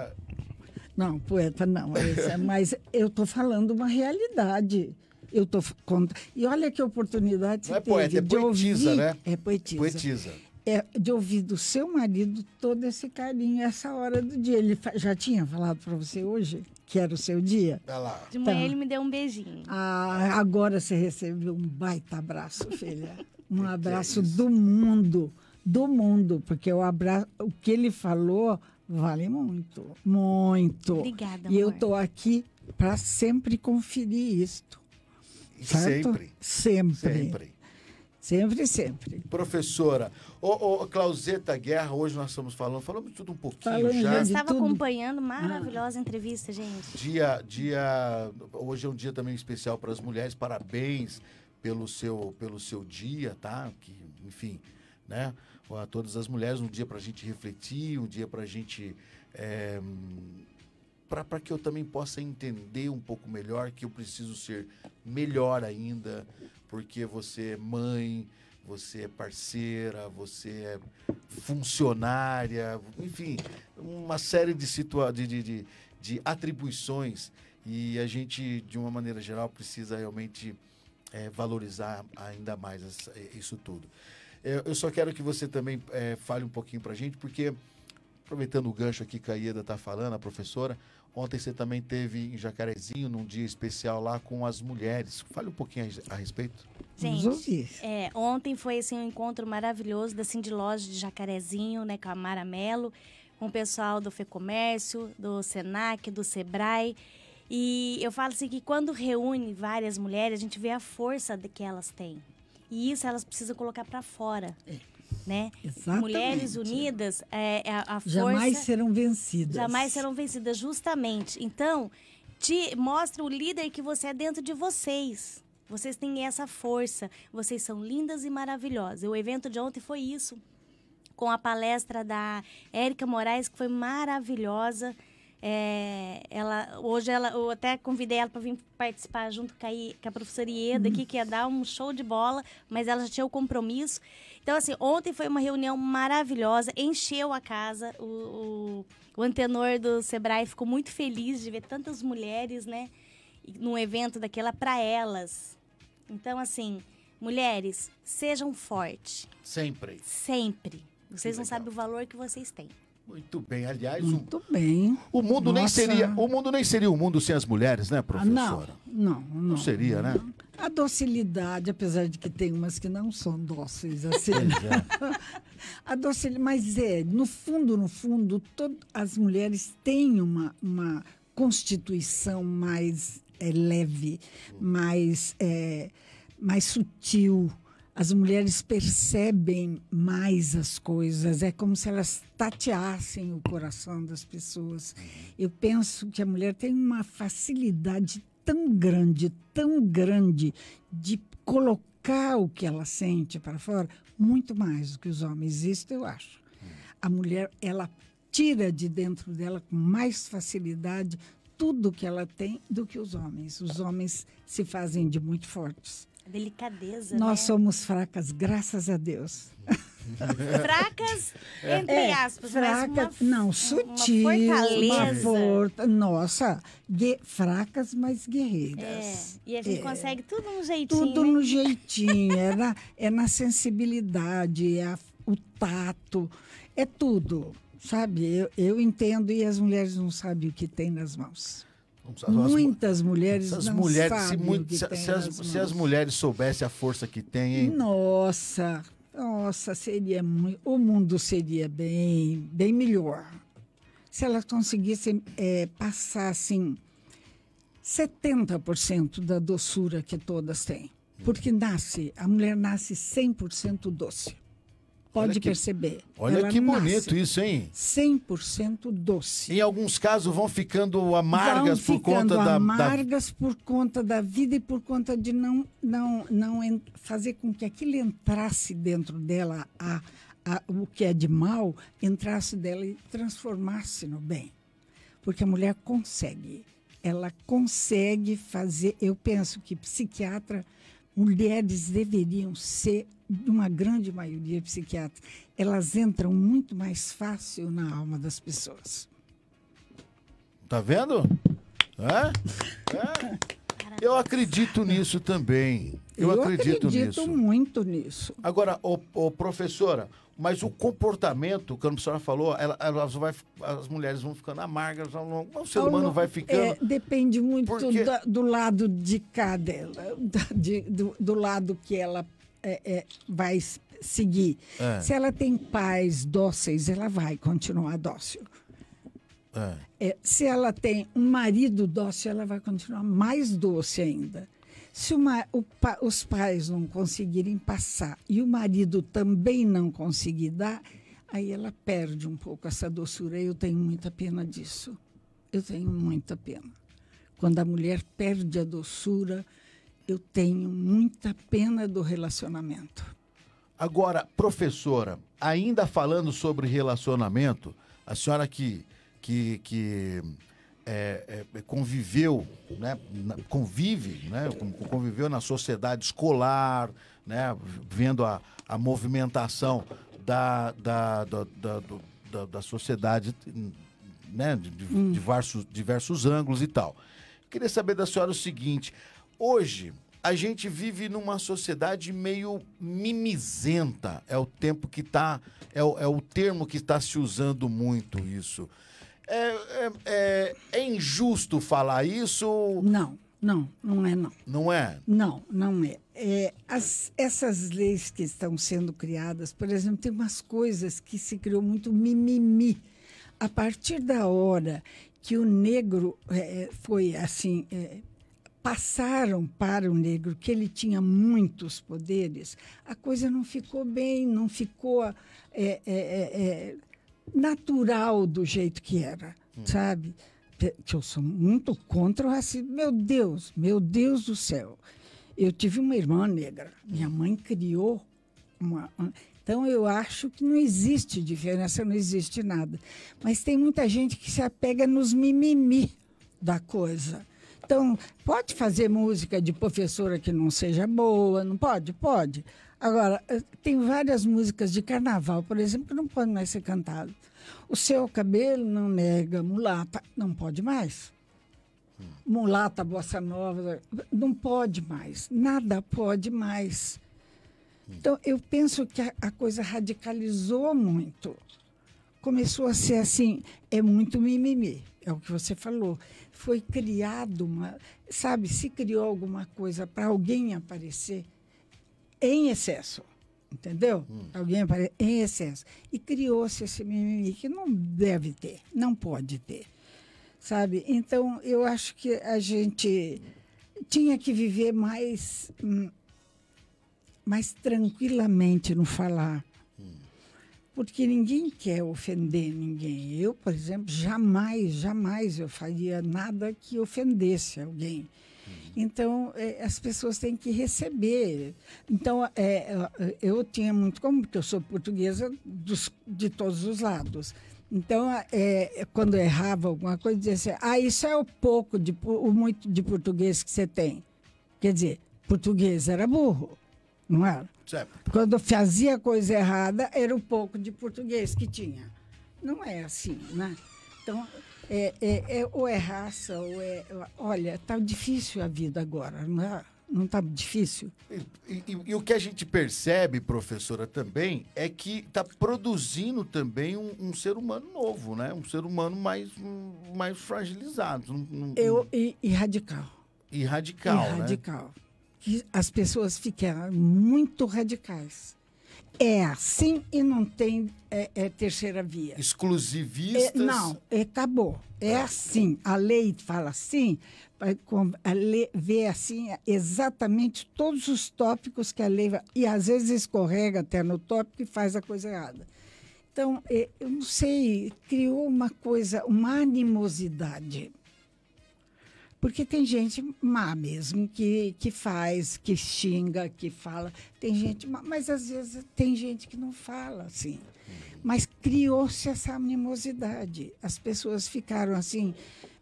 Não, poeta não. Mas eu tô falando uma realidade. Eu tô contando. E olha que oportunidade não você teve. Não é poeta, é poetisa, ouvir, né? É poetisa. Poetisa. De ouvir do seu marido todo esse carinho, essa hora do dia. Ele já tinha falado para você hoje que era o seu dia? De manhã ele me deu um beijinho. Agora você recebeu um baita abraço, filha. Um abraço do mundo, porque o que ele falou vale muito, muito. Obrigada, amor. E eu estou aqui para sempre conferir isto. Certo? Sempre. Sempre. Professora, Clauseta Guerra, hoje nós estamos falamos tudo um pouquinho já. Eu estava acompanhando, maravilhosa entrevista, gente. Hoje é um dia também especial para as mulheres, parabéns pelo seu dia, tá? Que, enfim, né? A todas as mulheres, um dia para a gente refletir, um dia para a gente... para que eu também possa entender um pouco melhor que eu preciso ser melhor ainda, porque você é mãe, você é parceira, você é funcionária, enfim, uma série de atribuições, e a gente, de uma maneira geral, precisa realmente valorizar ainda mais isso tudo. Eu só quero que você também fale um pouquinho para a gente, porque, aproveitando o gancho aqui que a Ieda está falando, a professora, ontem você também teve em Jacarezinho, num dia especial lá com as mulheres. Fale um pouquinho a respeito. Gente, ontem foi assim, um encontro maravilhoso da Cindy Loja de Jacarezinho, né, com a Mara Mello, com o pessoal do FEComércio, do Senac, do Sebrae. E eu falo assim que quando reúne várias mulheres, a gente vê a força que elas têm. E isso elas precisam colocar para fora. Né? Exatamente. Mulheres unidas, a força... Jamais serão vencidas. Justamente. Então, mostra o líder que você é dentro de vocês. Vocês têm essa força. Vocês são lindas e maravilhosas. O evento de ontem foi isso. Com a palestra da Érica Moraes, que foi maravilhosa. Eu até convidei ela para vir participar junto com a professora Ieda aqui, que ia dar um show de bola, mas ela já tinha o compromisso. Então, assim, ontem foi uma reunião maravilhosa, encheu a casa. O antenor do Sebrae ficou muito feliz de ver tantas mulheres, né, num evento daquela para elas. Então, assim, mulheres, sejam fortes. Sempre. Vocês não sabem o valor que vocês têm. Muito bem, aliás, bem. O mundo nem seria o mundo sem as mulheres, né, professora? Não seria, né? A docilidade, apesar de que tem umas que não são dóceis assim. A docilidade, mas no fundo, as mulheres têm uma constituição mais leve, mais sutil. As mulheres percebem mais as coisas, é como se elas tateassem o coração das pessoas. Eu penso que a mulher tem uma facilidade tão grande de colocar o que ela sente para fora, muito mais do que os homens, isso eu acho. A mulher, ela tira de dentro dela com mais facilidade tudo que ela tem do que os homens. Os homens se fazem de muito fortes. Delicadeza, Nós somos fracas, graças a Deus. Fracas, entre aspas. Fracas, não, sutis. Uma fortaleza. Nossa, fracas, mas guerreiras. E a gente consegue tudo no jeitinho. Tudo no jeitinho. É na sensibilidade, o tato, é tudo. Sabe, eu entendo e as mulheres não sabem o que tem nas mãos. Muitas mulheres não sabem o que tem nas mãos. Se as mulheres soubessem a força que têm, hein? Nossa, seria muito... O mundo seria bem melhor. Se elas conseguissem passar, assim, 70% da doçura que todas têm. Porque a mulher nasce 100% doce. Pode perceber. Olha que bonito isso, hein? 100% doce. Em alguns casos vão ficando amargas por conta por conta da vida e por conta de não fazer com que aquilo entrasse dentro dela, o que é de mal, entrasse dela e transformasse no bem. Porque a mulher consegue. Ela consegue fazer... Eu penso que mulheres deveriam ser, uma grande maioria de psiquiatras, elas entram muito mais fácil na alma das pessoas. Tá vendo? Eu acredito nisso também. Eu acredito muito nisso. Agora, professora, mas o comportamento, quando a senhora falou, as mulheres vão ficando amargas, o ser humano vai ficando... Depende muito do lado de cá dela, do lado que ela vai seguir. Se ela tem pais dóceis, ela vai continuar dócil. Se ela tem um marido dócil, ela vai continuar mais doce ainda. Se os pais não conseguirem passar e o marido também não conseguir dar, aí ela perde um pouco essa doçura. Eu tenho muita pena disso. Eu tenho muita pena. Quando a mulher perde a doçura, eu tenho muita pena do relacionamento. Agora, professora, ainda falando sobre relacionamento, a senhora que conviveu, né, conviveu na sociedade escolar, né, vendo a movimentação da sociedade, né, de diversos ângulos e tal. Queria saber da senhora o seguinte: hoje a gente vive numa sociedade meio mimizenta, é o tempo que está, é o termo que está se usando muito isso. É injusto falar isso? Não é não. Não é? Não é. Essas leis que estão sendo criadas, por exemplo, tem umas coisas que se criou muito mimimi. A partir da hora que o negro foi assim, passaram para o negro que ele tinha muitos poderes, a coisa não ficou bem, não ficou natural do jeito que era, sabe? Que eu sou muito contra o racismo. Meu Deus do céu. Eu tive uma irmã negra. Minha mãe criou uma... Então, eu acho que não existe diferença, não existe nada. Mas tem muita gente que se apega nos mimimi da coisa. Então, pode fazer música de professora que não seja boa, não pode? Pode. Agora, tem várias músicas de carnaval, por exemplo, que não podem mais ser cantadas. O seu cabelo não nega, mulata, não pode mais. Mulata, bossa nova, não pode mais. Nada pode mais. Então, eu penso que a coisa radicalizou muito. Começou a ser assim, é muito mimimi, é o que você falou. Foi criado se criou alguma coisa para alguém aparecer em excesso, entendeu? Alguém aparece em excesso. E criou-se esse mimimi que não deve ter, não pode ter, sabe? Então, eu acho que a gente tinha que viver mais tranquilamente no falar. Porque ninguém quer ofender ninguém. Eu, por exemplo, jamais eu faria nada que ofendesse alguém. Então, as pessoas têm que receber. Então, eu tinha muito, porque eu sou portuguesa de todos os lados. Então, quando eu errava alguma coisa, dizia assim, isso é o muito de português que você tem. Quer dizer, português era burro. não era? Certo. Quando fazia coisa errada, era o pouco de português que tinha. Não é assim, né? Então, ou é raça, ou é... Olha, está difícil a vida agora, não é? Não está difícil? E o que a gente percebe, professora, também, é que está produzindo também um ser humano novo, né? Um ser humano mais fragilizado. E radical. E radical, né? Radical. Que as pessoas ficaram muito radicais. É assim e não tem terceira via. Exclusivistas? Não, acabou. É assim. A lei fala assim, a lei vê assim exatamente todos os tópicos que a lei... E às vezes escorrega até no tópico e faz a coisa errada. Então, eu não sei, criou uma coisa, uma animosidade. Porque tem gente má mesmo, que faz, que xinga, que fala. Tem gente má, mas às vezes tem gente que não fala assim. Mas criou-se essa animosidade. As pessoas ficaram assim,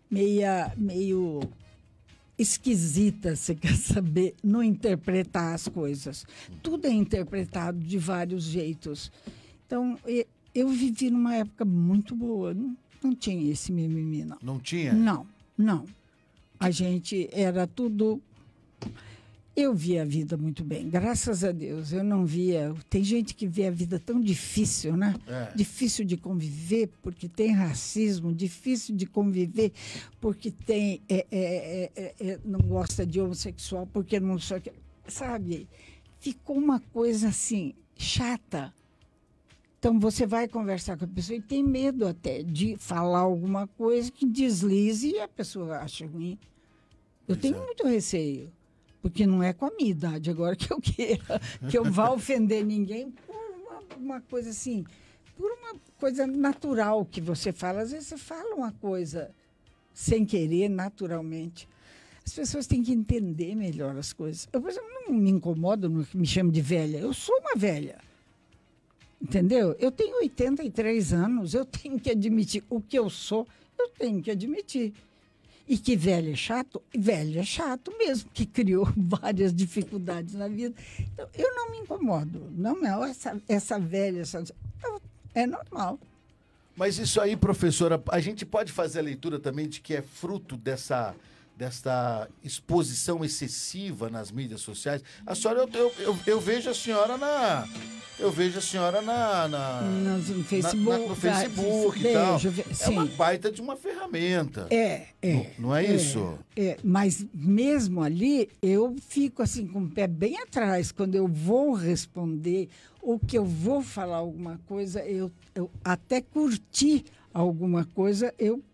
meio esquisitas, você quer saber, no interpretar as coisas. Tudo é interpretado de vários jeitos. Então, eu vivi numa época muito boa. Não tinha esse mimimi, não. Não tinha? Não. A gente era tudo... Eu via a vida muito bem, graças a Deus. Eu não via... Tem gente que vê a vida tão difícil, né? Difícil de conviver, porque tem racismo, difícil de conviver, porque tem... não gosta de homossexual, porque não... Sabe? Ficou uma coisa assim, chata. Então, você vai conversar com a pessoa e tem medo até de falar alguma coisa que deslize e a pessoa acha ruim. Eu tenho muito receio, porque não é com a minha idade agora que eu queira, que eu vá ofender ninguém por uma coisa assim, por uma coisa natural que você fala. Às vezes você fala uma coisa sem querer, naturalmente. As pessoas têm que entender melhor as coisas. Eu, por exemplo, não me incomodo no que me chamo de velha. Eu sou uma velha. Entendeu? Eu tenho 83 anos, eu tenho que admitir o que eu sou, eu tenho que admitir. E que velho é chato mesmo, que criou várias dificuldades na vida. Então, eu não me incomodo. Não, essa velha, é normal. Mas isso aí, professora, a gente pode fazer a leitura também de que é fruto dessa exposição excessiva nas mídias sociais. A senhora, eu vejo a senhora na... Eu vejo a senhora no Facebook, no Facebook e tal. É uma baita de uma ferramenta. Não é isso? Mas mesmo ali, eu fico assim com o pé bem atrás. Quando eu vou responder ou que eu vou falar alguma coisa, eu até curtir alguma coisa, eu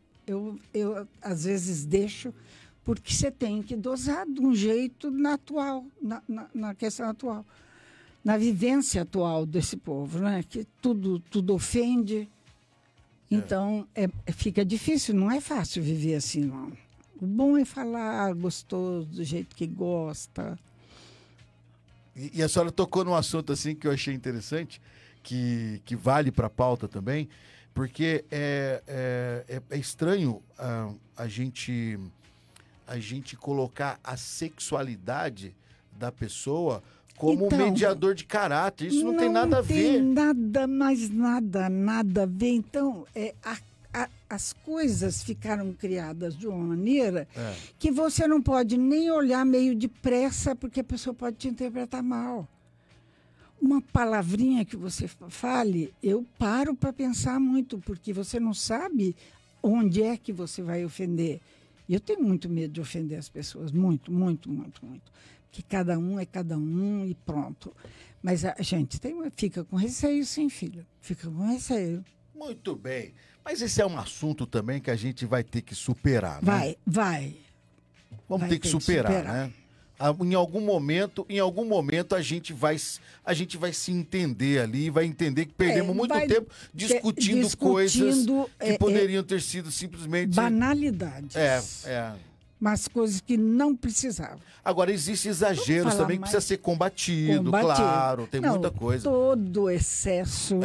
às vezes deixo, porque você tem que dosar de um jeito na questão atual. Na vivência atual desse povo, né? Que tudo ofende. Então, fica difícil, não é fácil viver assim, não. O bom é falar gostoso, do jeito que gosta. E a senhora tocou num assunto assim que eu achei interessante, que vale para a pauta também, porque é estranho a gente colocar a sexualidade da pessoa como então, mediador de caráter. Isso não tem nada a ver. Não tem nada a ver. Então, as coisas ficaram criadas de uma maneira que você não pode nem olhar meio depressa, porque a pessoa pode te interpretar mal. Uma palavrinha que você fale, eu paro para pensar muito, porque você não sabe onde é que você vai ofender. E eu tenho muito medo de ofender as pessoas, muito. Que cada um é cada um e pronto. Mas a gente fica com receio, sim, filho. Fica com receio. Muito bem. Mas esse é um assunto também que a gente vai ter que superar, né? Vai. Vamos ter que superar, né? Em algum momento a gente vai se entender ali, vai entender que perdemos muito tempo discutindo coisas que poderiam ter sido simplesmente... banalidades. Mas coisas que não precisavam. Agora, existem exageros também que precisa ser combatido, claro, tem muita coisa. Todo excesso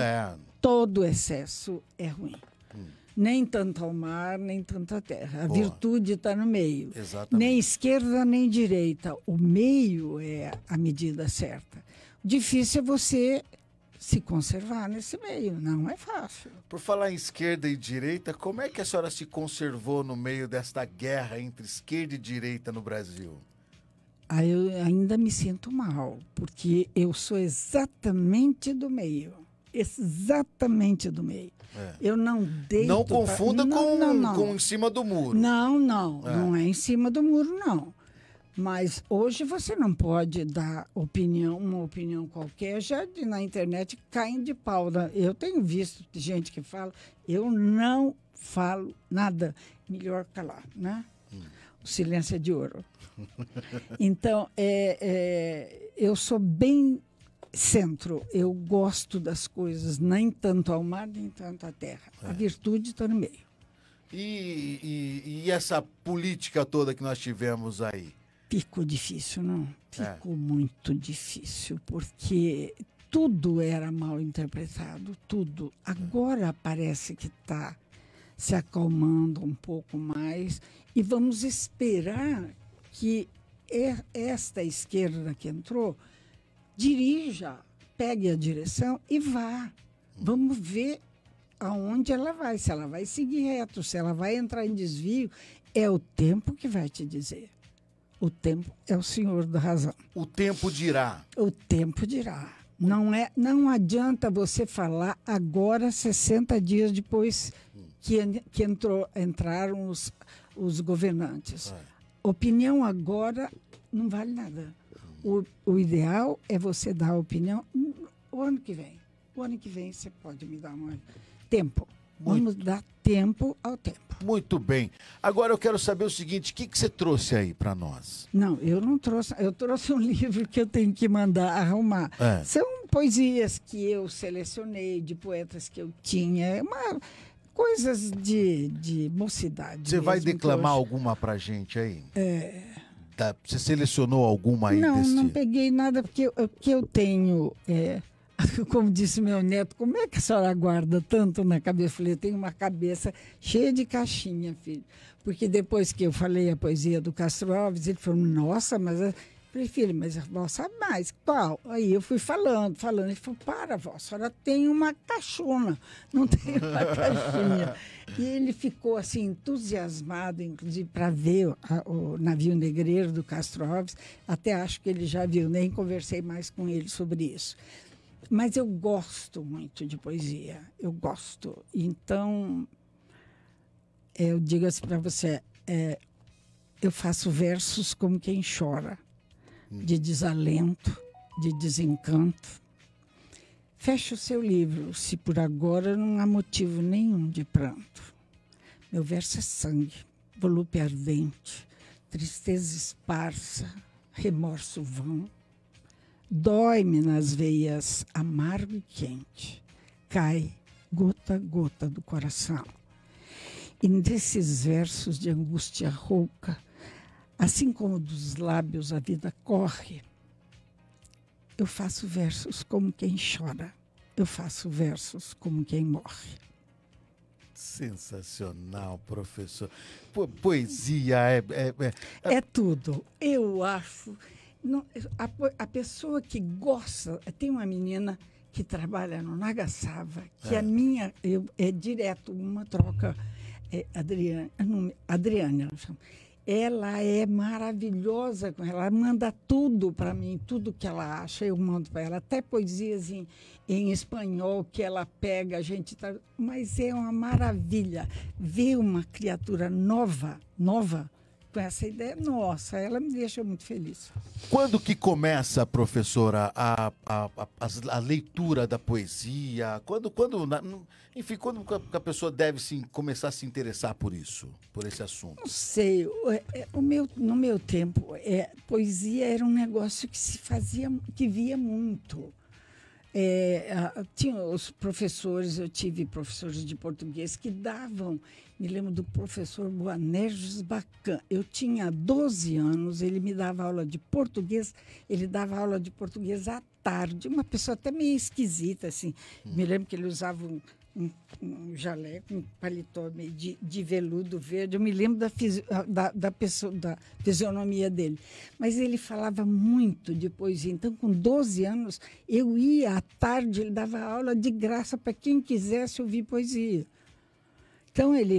é ruim. Nem tanto ao mar, nem tanto à terra. A virtude está no meio. Exatamente. Nem esquerda, nem direita. O meio é a medida certa. difícil é você se conservar nesse meio, não é fácil. Por falar em esquerda e direita, como é que a senhora se conservou no meio desta guerra entre esquerda e direita no Brasil? Aí eu ainda me sinto mal, porque eu sou exatamente do meio. Exatamente do meio. Eu não deito... Não confunda com em cima do muro. Não é em cima do muro, não. Mas hoje você não pode dar uma opinião qualquer, já na internet caem de pau. Eu tenho visto gente que fala, eu não falo nada, melhor calar, né? O silêncio é de ouro. Então, eu sou bem centro, eu gosto das coisas, nem tanto ao mar, nem tanto à terra. A virtude está no meio. E essa política toda que nós tivemos aí? Ficou difícil, não? Ficou muito difícil, porque tudo era mal interpretado, tudo. Agora parece que está se acalmando um pouco mais e vamos esperar que esta esquerda que entrou dirija, pegue a direção e vá. Vamos ver aonde ela vai, se ela vai seguir reto, se ela vai entrar em desvio, é o tempo que vai te dizer. O tempo é o senhor da razão. O tempo dirá. O tempo dirá. Não adianta você falar agora, 60 dias depois que entraram os governantes. Opinião agora não vale nada. O ideal é você dar a opinião o ano que vem. O ano que vem você pode me dar tempo. Vamos dar tempo ao tempo. Muito bem. Agora eu quero saber o seguinte, o que você trouxe aí para nós? Não, eu não trouxe. Eu trouxe um livro que eu tenho que mandar arrumar. São poesias que eu selecionei, de poetas que eu tinha. Coisas de mocidade. Você vai declamar alguma pra gente aí? Você selecionou alguma aí? Não peguei nada, porque o que eu tenho... Como disse meu neto, como é que a senhora guarda tanto na cabeça? Eu falei, eu tenho uma cabeça cheia de caixinha, filho. Porque depois que eu falei a poesia do Castro Alves, ele falou, nossa, mas... Eu falei, filho, mas a vó sabe mais, qual? Aí eu fui falando. Ele falou, para, vó, a senhora tem uma caixona, não tem uma caixinha. E ele ficou, assim, entusiasmado, inclusive, para ver o navio negreiro do Castro Alves. Até acho que ele já viu, nem conversei mais com ele sobre isso. Mas eu gosto muito de poesia, eu gosto. Então, eu digo assim para você, eu faço versos como quem chora, de desalento, de desencanto. Feche o seu livro, se por agora não há motivo nenhum de pranto. Meu verso é sangue, volúpia ardente, tristeza esparsa, remorso vão. Dói-me nas veias, amargo e quente, cai gota a gota do coração. E nesses versos de angústia rouca, assim como dos lábios a vida corre, eu faço versos como quem chora, eu faço versos como quem morre. Sensacional, professor. Poesia é tudo. Eu acho... A pessoa que gosta... Tem uma menina que trabalha no Nagasava, que a minha... É direto, uma troca... Adriane, ela chama. Ela é maravilhosa com ela manda tudo para mim, tudo que ela acha, eu mando para ela, até poesias em espanhol que ela pega, mas é uma maravilha ver uma criatura nova com essa ideia, nossa, ela me deixa muito feliz. Quando que começa, professora, a leitura da poesia? Quando a pessoa deve começar a se interessar por isso, por esse assunto? Não sei, no meu tempo, poesia era um negócio que se fazia, que via muito. Tinha os professores, eu tive professores de português que davam, me lembro do professor Boanerges Bacan, eu tinha 12 anos, ele me dava aula de português, ele dava aula de português à tarde, uma pessoa até meio esquisita, assim, me lembro que ele usava um jaleco, um paletó de veludo verde. Eu me lembro da fisionomia dele. Mas ele falava muito de poesia. Então, com 12 anos, eu ia à tarde, ele dava aula de graça para quem quisesse ouvir poesia. Então, ele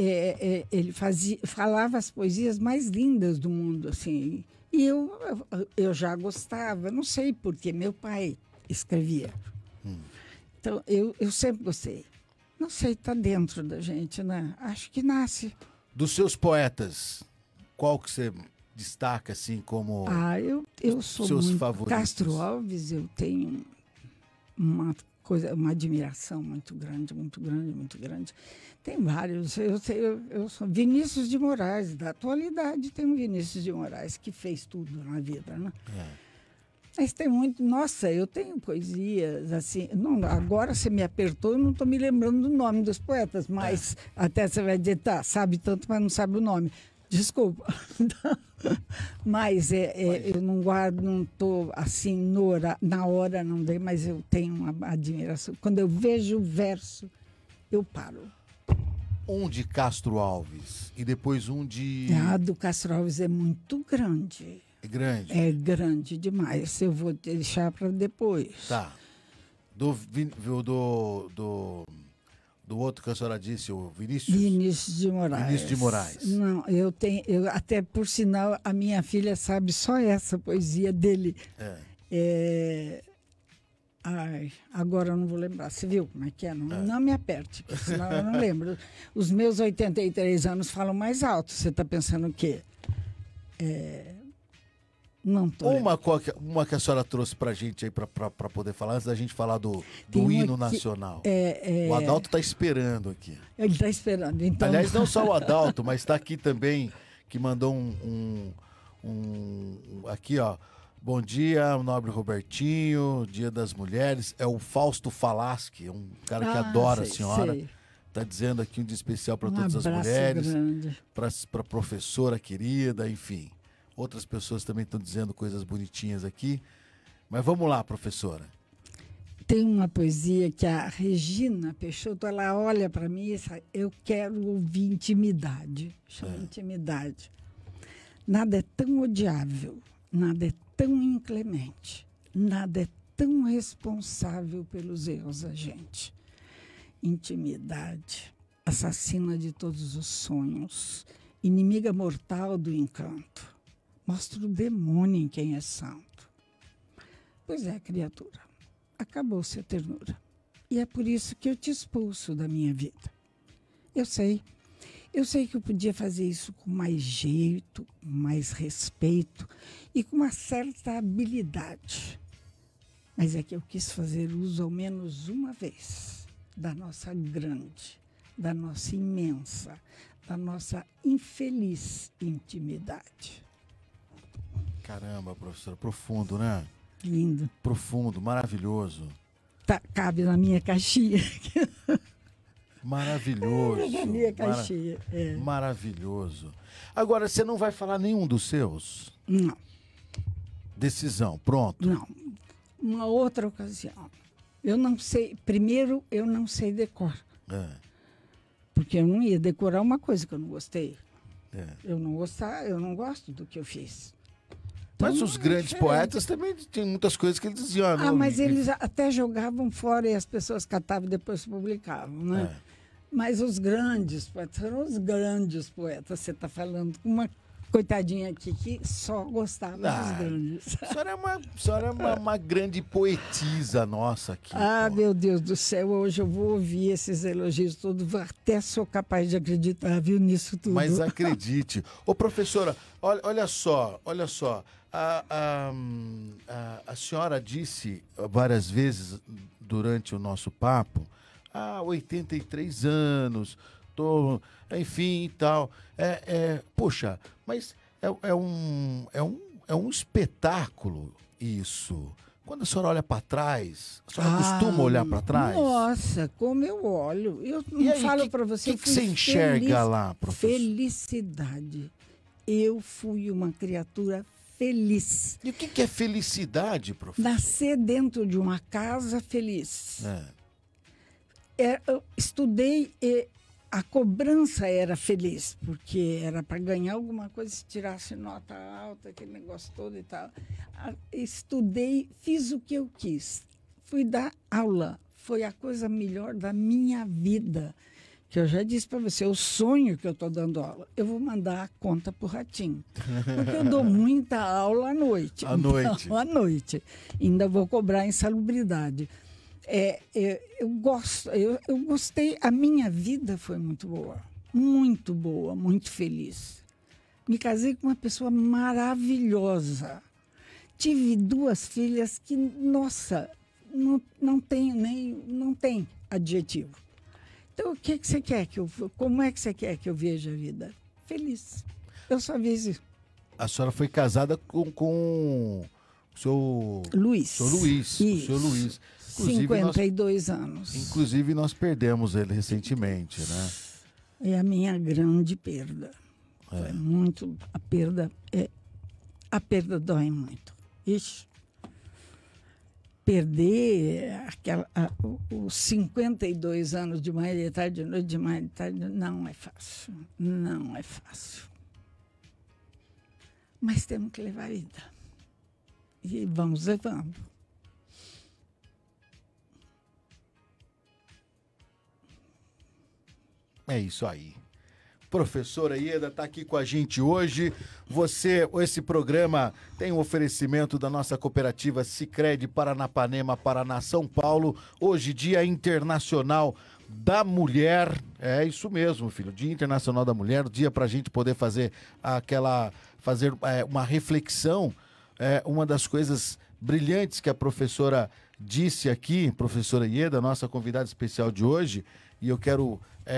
falava as poesias mais lindas do mundo, assim. E eu já gostava, não sei porque meu pai escrevia. Então, eu sempre gostei. Não sei, está dentro da gente, né? Acho que nasce. Dos seus poetas, qual que você destaca, assim, como eu sou seus muito... favoritos? Castro Alves, eu tenho uma admiração muito grande, muito grande, muito grande. Tem vários. Eu sou Vinícius de Moraes, da atualidade, tem um Vinícius de Moraes que fez tudo na vida, né? Mas tem muito... Nossa, eu tenho poesias, assim... Não, agora você me apertou, eu não estou me lembrando do nome dos poetas, mas até você vai dizer, tá, sabe tanto, mas não sabe o nome. Desculpa. Mas eu não guardo, não estou assim, na hora, não dei, mas eu tenho uma admiração. Quando eu vejo o verso, eu paro. Um de Castro Alves e depois um de... Do Castro Alves é muito grande. É grande? É grande demais. Eu vou deixar para depois. Tá. Do outro que a senhora disse, o Vinícius? Vinícius de Moraes. Vinícius de Moraes. Não, até por sinal, a minha filha sabe só essa poesia dele. Agora eu não vou lembrar. Você viu como é que é? Não me aperte, senão eu não lembro. Os meus 83 anos falam mais alto. Você está pensando o quê? Não tô uma que a senhora trouxe pra gente aí pra poder falar, antes da gente falar do hino nacional. O Adalto tá esperando aqui. Ele tá esperando, então. Aliás, não só o Adalto, mas está aqui também, que mandou aqui, ó. Bom dia, nobre Robertinho, Dia das Mulheres. É o Fausto Falaschi, um cara que adora a senhora. Sei. Tá dizendo aqui um dia especial para todas as mulheres, para professora querida, enfim. Outras pessoas também estão dizendo coisas bonitinhas aqui. Mas vamos lá, professora. Tem uma poesia que a Regina Peixoto, ela olha para mim e diz, eu quero ouvir intimidade. Chama intimidade. Nada é tão odiável, nada é tão inclemente, nada é tão responsável pelos erros da gente. Intimidade, assassina de todos os sonhos, inimiga mortal do encanto. Mostra o demônio em quem é santo. Pois é, criatura, acabou-se a ternura. E é por isso que eu te expulso da minha vida. Eu sei que eu podia fazer isso com mais jeito, com mais respeito e com uma certa habilidade. Mas é que eu quis fazer uso ao menos uma vez da nossa grande, da nossa imensa, da nossa infeliz intimidade. Caramba, professora, profundo, né? Lindo. Profundo, maravilhoso. Tá, cabe na minha caixinha. Maravilhoso. Na minha caixinha. Maravilhoso. Agora, você não vai falar nenhum dos seus? Não. Decisão, pronto. Não. Uma outra ocasião. Eu não sei, primeiro eu não sei decor. Porque eu não ia decorar uma coisa que eu não gostei. Eu não gosto do que eu fiz. Então, mas os grandes poetas também tem muitas coisas que eles diziam. Mas eles até jogavam fora e as pessoas catavam e depois publicavam, né? Mas os grandes poetas foram os grandes poetas. Você está falando com uma coitadinha aqui que só gostava dos grandes. A senhora é uma grande poetisa nossa aqui. Meu Deus do céu, hoje eu vou ouvir esses elogios todos, até sou capaz de acreditar, viu, nisso tudo. Mas acredite. Ô, professora, olha só. A senhora disse várias vezes durante o nosso papo, 83 anos, enfim e tal. Poxa, mas é um espetáculo isso. Quando a senhora olha para trás, a senhora costuma olhar para trás? Nossa, como eu olho. Eu não falo para você. O que você enxerga lá, professor? Felicidade. Eu fui uma criatura feliz. E o que é felicidade, professor? Nascer dentro de uma casa feliz. eu estudei e a cobrança era feliz, porque era para ganhar alguma coisa, se tirasse nota alta, aquele negócio todo e tal. Estudei, fiz o que eu quis. Fui dar aula. Foi a coisa melhor da minha vida. Que eu já disse para você, o sonho que eu estou dando aula. Eu vou mandar a conta para o Ratinho. Porque eu dou muita aula à noite. Então, à noite. Ainda vou cobrar insalubridade. Eu gostei. A minha vida foi muito boa, muito feliz. Me casei com uma pessoa maravilhosa. Tive 2 filhas que, nossa, não tem adjetivo. Então, o que você quer como é que você quer que eu veja a vida? Feliz. Eu só vejo. A senhora foi casada com o seu Luiz. Seu Luiz. O seu Luiz. 52 anos. Inclusive, nós perdemos ele recentemente, né? É a minha grande perda. Foi muito... A perda dói muito. Ixi. Perder os 52 anos de manhã, de tarde, de noite, de manhã, de tarde, não é fácil. Não é fácil. Mas temos que levar a vida. E vamos levando. É isso aí. Professora Ieda está aqui com a gente hoje. Esse programa tem um oferecimento da nossa cooperativa Sicredi Paranapanema, Paraná, São Paulo. Hoje, Dia Internacional da Mulher. É isso mesmo, filho. Dia Internacional da Mulher. Dia para a gente poder fazer uma reflexão. Uma das coisas brilhantes que a professora disse aqui, professora Ieda, nossa convidada especial de hoje, e eu quero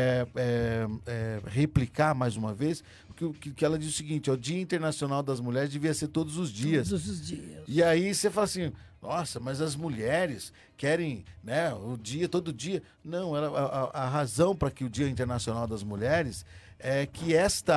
replicar mais uma vez, que ela diz o seguinte: o Dia Internacional das Mulheres devia ser todos os dias. Todos os dias. E aí você fala assim, nossa, mas as mulheres querem, né, o dia, todo dia. Não, a razão para que o Dia Internacional das Mulheres é que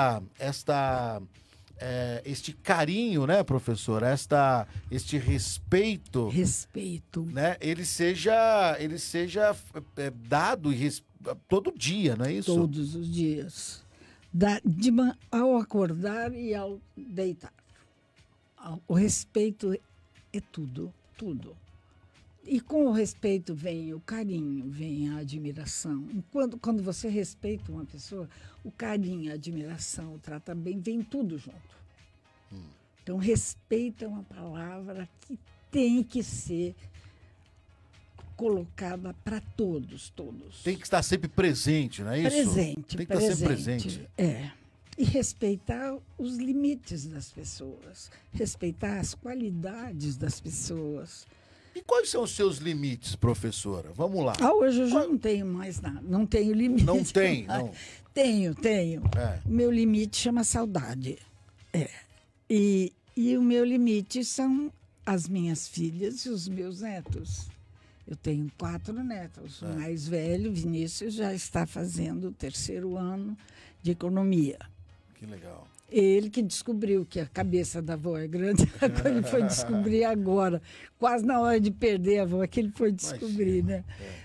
este carinho, né, professor, este respeito, né, ele seja dado todo dia, não é isso? Todos os dias, ao acordar e ao deitar. O respeito é tudo. E com o respeito vem o carinho, vem a admiração. Quando você respeita uma pessoa, o carinho, a admiração, o trata bem, vem tudo junto. Então, respeito é uma palavra que tem que ser colocada para todos. Tem que estar sempre presente, não é isso? Presente. Tem que estar sempre presente. E respeitar os limites das pessoas, respeitar as qualidades das pessoas. E quais são os seus limites, professora? Vamos lá. Hoje eu já não tenho mais nada, não tenho limite. Não tem, não? Tenho. O meu limite chama saudade. E o meu limite são as minhas filhas e os meus netos. Eu tenho 4 netos. O mais velho, Vinícius, já está fazendo o 3º ano de economia. Que legal. Ele que descobriu que a cabeça da avó é grande, ele foi descobrir agora, quase na hora de perder a avó, que ele foi descobrir, né?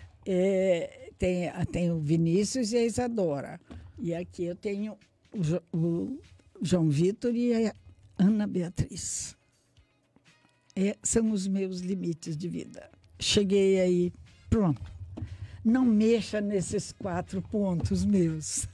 Tem o Vinícius e a Isadora. E aqui eu tenho o João Vitor e a Ana Beatriz. São os meus limites de vida. Cheguei aí, pronto. Não mexa nesses 4 pontos meus.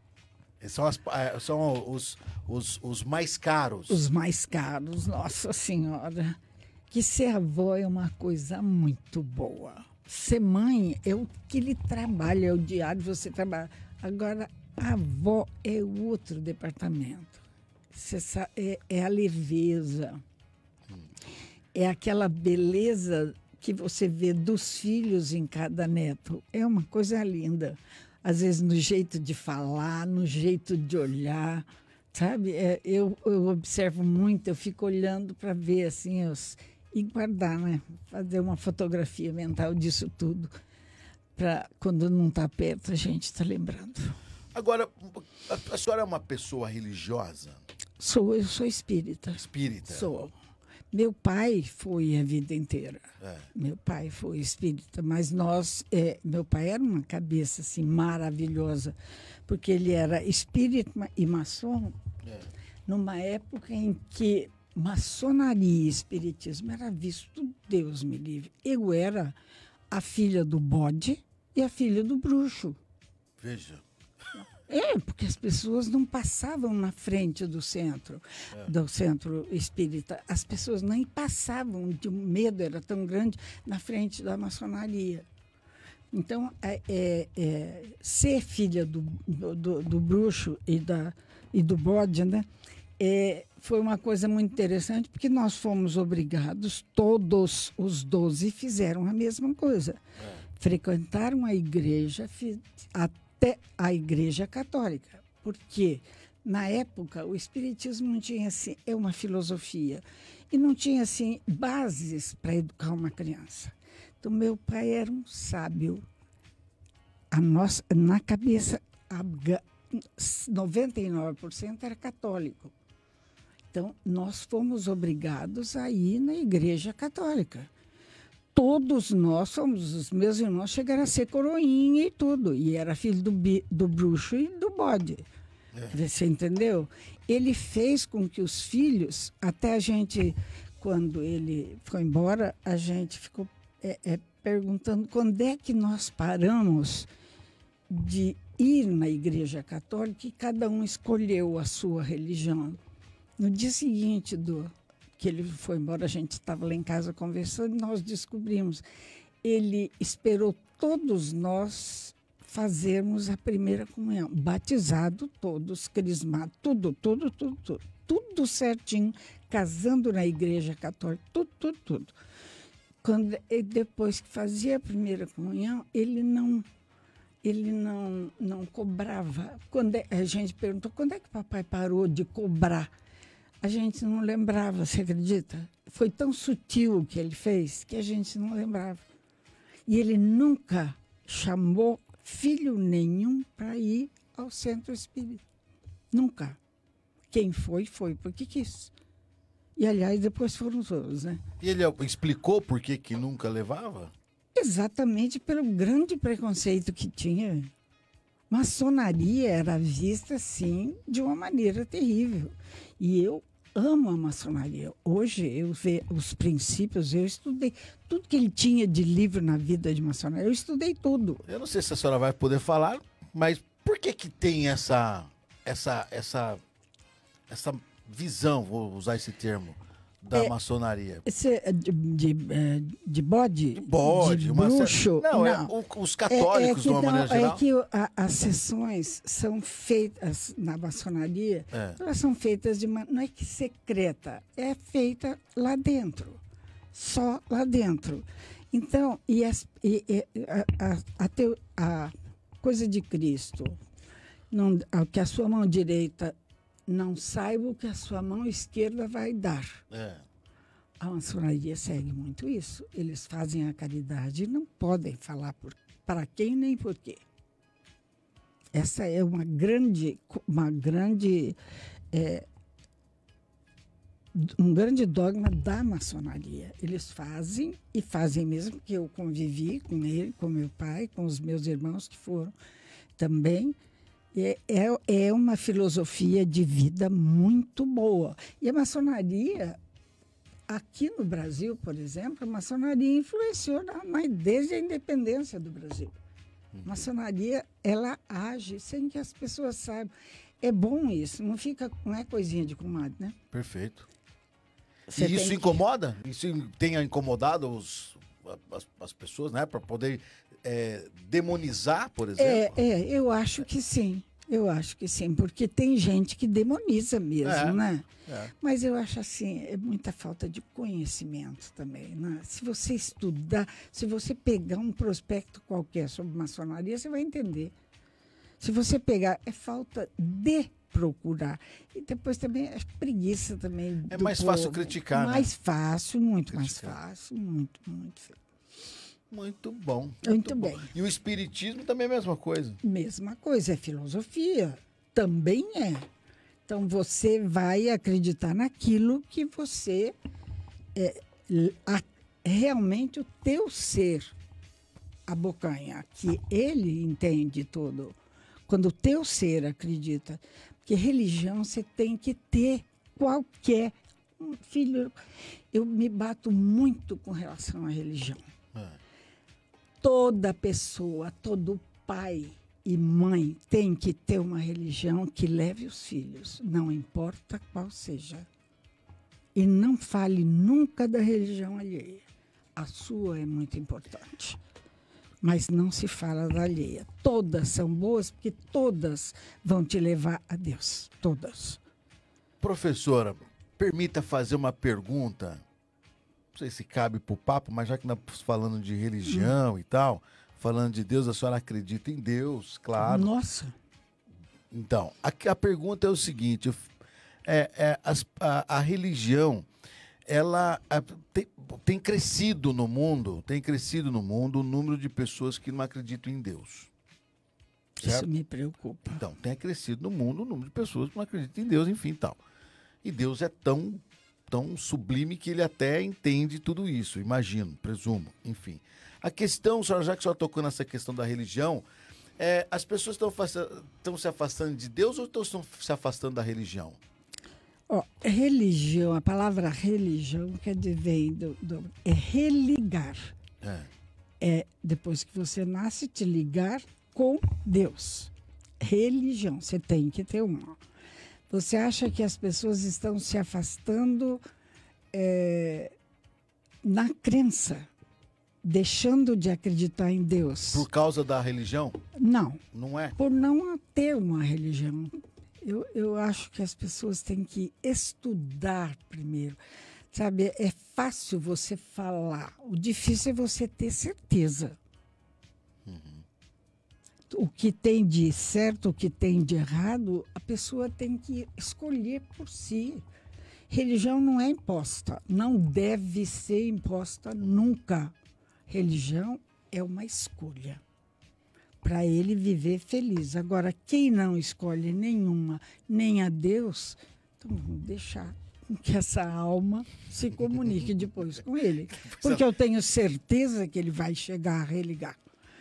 São os mais caros. Os mais caros, nossa senhora. Que ser avó é uma coisa muito boa. Ser mãe é aquele trabalho, é o diário que você trabalha. Agora, a avó é outro departamento. É a leveza. É aquela beleza que você vê dos filhos em cada neto. É uma coisa linda. Às vezes no jeito de falar, no jeito de olhar, sabe? Eu observo muito, eu fico olhando para ver assim, e guardar, né? Fazer uma fotografia mental disso tudo, para quando não está perto a gente está lembrando. Agora, a senhora é uma pessoa religiosa? Eu sou espírita. Espírita? Sou. Meu pai foi a vida inteira. Meu pai foi espírita, mas meu pai era uma cabeça assim, maravilhosa, porque ele era espírita e maçom, numa época em que maçonaria e espiritismo era visto, Deus me livre. Eu era a filha do bode e a filha do bruxo. Veja. Porque as pessoas não passavam na frente do centro espírita. As pessoas nem passavam, o medo era tão grande na frente da maçonaria. Então, ser filha do bruxo e do bode, né, foi uma coisa muito interessante, porque nós fomos obrigados, todos os 12 fizeram a mesma coisa. Frequentaram a igreja até a Igreja Católica, porque na época o espiritismo não tinha assim, uma filosofia, e não tinha assim bases para educar uma criança. Então meu pai era um sábio. Na cabeça 99% era católico. Então nós fomos obrigados a ir na Igreja Católica. Todos nós somos, os meus irmãos chegaram a ser coroinha e tudo. E era filho do bruxo e do bode. Você entendeu? Ele fez com que os filhos, até a gente, quando ele foi embora, a gente ficou perguntando quando é que nós paramos de ir na Igreja Católica e cada um escolheu a sua religião. No dia seguinte que ele foi embora, a gente estava lá em casa conversando e nós descobrimos. Ele esperou todos nós fazermos a primeira comunhão. Batizado todos, crismado, tudo certinho, casando na Igreja Católica, tudo. Depois que fazia a primeira comunhão, ele não cobrava. Quando a gente perguntou, quando é que papai parou de cobrar? A gente não lembrava, você acredita? Foi tão sutil o que ele fez que a gente não lembrava. E ele nunca chamou filho nenhum para ir ao centro espírita. Nunca. Quem foi porque quis. E, aliás, depois foram todos, né? E ele explicou por que nunca levava? Exatamente pelo grande preconceito que tinha. Maçonaria era vista, sim, de uma maneira terrível. E eu amo a maçonaria. Hoje, eu vejo os princípios, eu estudei tudo que ele tinha de livro na vida de maçonaria, eu estudei tudo. Eu não sei se a senhora vai poder falar, mas por que tem essa visão, vou usar esse termo, da maçonaria? De bode? De bode. De bruxo? Não. Os católicos, de uma maneira geral. É que as sessões são feitas na maçonaria, elas são feitas não é que secreta, é feita lá dentro. Só lá dentro. Então, a coisa de Cristo, que a sua mão direita não saiba o que a sua mão esquerda vai dar. A maçonaria segue muito isso. Eles fazem a caridade e não podem falar para quem nem por quê. Essa é um grande dogma da maçonaria. Eles fazem, e fazem mesmo, que eu convivi com ele, com meu pai, com os meus irmãos que foram também. É uma filosofia de vida muito boa. E a maçonaria, aqui no Brasil, por exemplo, a maçonaria influenciou desde a independência do Brasil. A maçonaria, ela age sem que as pessoas saibam. É bom isso, não é coisinha de comadre, né? Perfeito. E isso incomoda? Isso tem incomodado as pessoas, né? Para poder demonizar, por exemplo? Eu acho que sim. Eu acho que sim, porque tem gente que demoniza mesmo, né? Mas eu acho assim, é muita falta de conhecimento também, né? Se você estudar, se você pegar um prospecto qualquer sobre maçonaria, você vai entender. Se você pegar, é falta de procurar. E depois também é preguiça também. É mais fácil criticar, mais fácil, muito mais fácil, muito fácil. Muito bom. Muito bem. E o espiritismo também é a mesma coisa? Mesma coisa, é filosofia. Também é. Então, você vai acreditar naquilo que você realmente o teu ser abocanha, que ele entende tudo. Quando o teu ser acredita. Porque religião você tem que ter qualquer. Filho, eu me bato muito com relação à religião. Toda pessoa, todo pai e mãe tem que ter uma religião que leve os filhos, não importa qual seja. E não fale nunca da religião alheia. A sua é muito importante. Mas não se fala da alheia. Todas são boas, porque todas vão te levar a Deus. Todas. Professora, permita fazer uma pergunta. Não sei se cabe para o papo, mas já que nós estamos falando de religião e tal, falando de Deus, a senhora acredita em Deus, claro. Nossa. Então, a pergunta é o seguinte, a religião, ela tem crescido no mundo o número de pessoas que não acreditam em Deus. Certo? Isso me preocupa. Então, tem crescido no mundo o número de pessoas que não acreditam em Deus, enfim, tal. E Deus é tão sublime que ele até entende tudo isso, imagino, presumo, enfim. A questão, senhora, já que a senhora tocou nessa questão da religião, as pessoas estão se afastando de Deus ou estão se afastando da religião? Religião, a palavra religião quer dizer, é religar. Depois que você nasce, te ligar com Deus. Religião, você tem que ter uma. Você acha que as pessoas estão se afastando na crença, deixando de acreditar em Deus? Por causa da religião? Não. Não é? Por não ter uma religião. Eu acho que as pessoas têm que estudar primeiro. Sabe, é fácil você falar. O difícil é você ter certeza. O que tem de certo, o que tem de errado, a pessoa tem que escolher por si. Religião não é imposta, não deve ser imposta nunca. Religião é uma escolha para ele viver feliz. Agora, quem não escolhe nenhuma, nem a Deus, então vamos deixar que essa alma se comunique depois com ele. Porque eu tenho certeza que ele vai chegar a religar.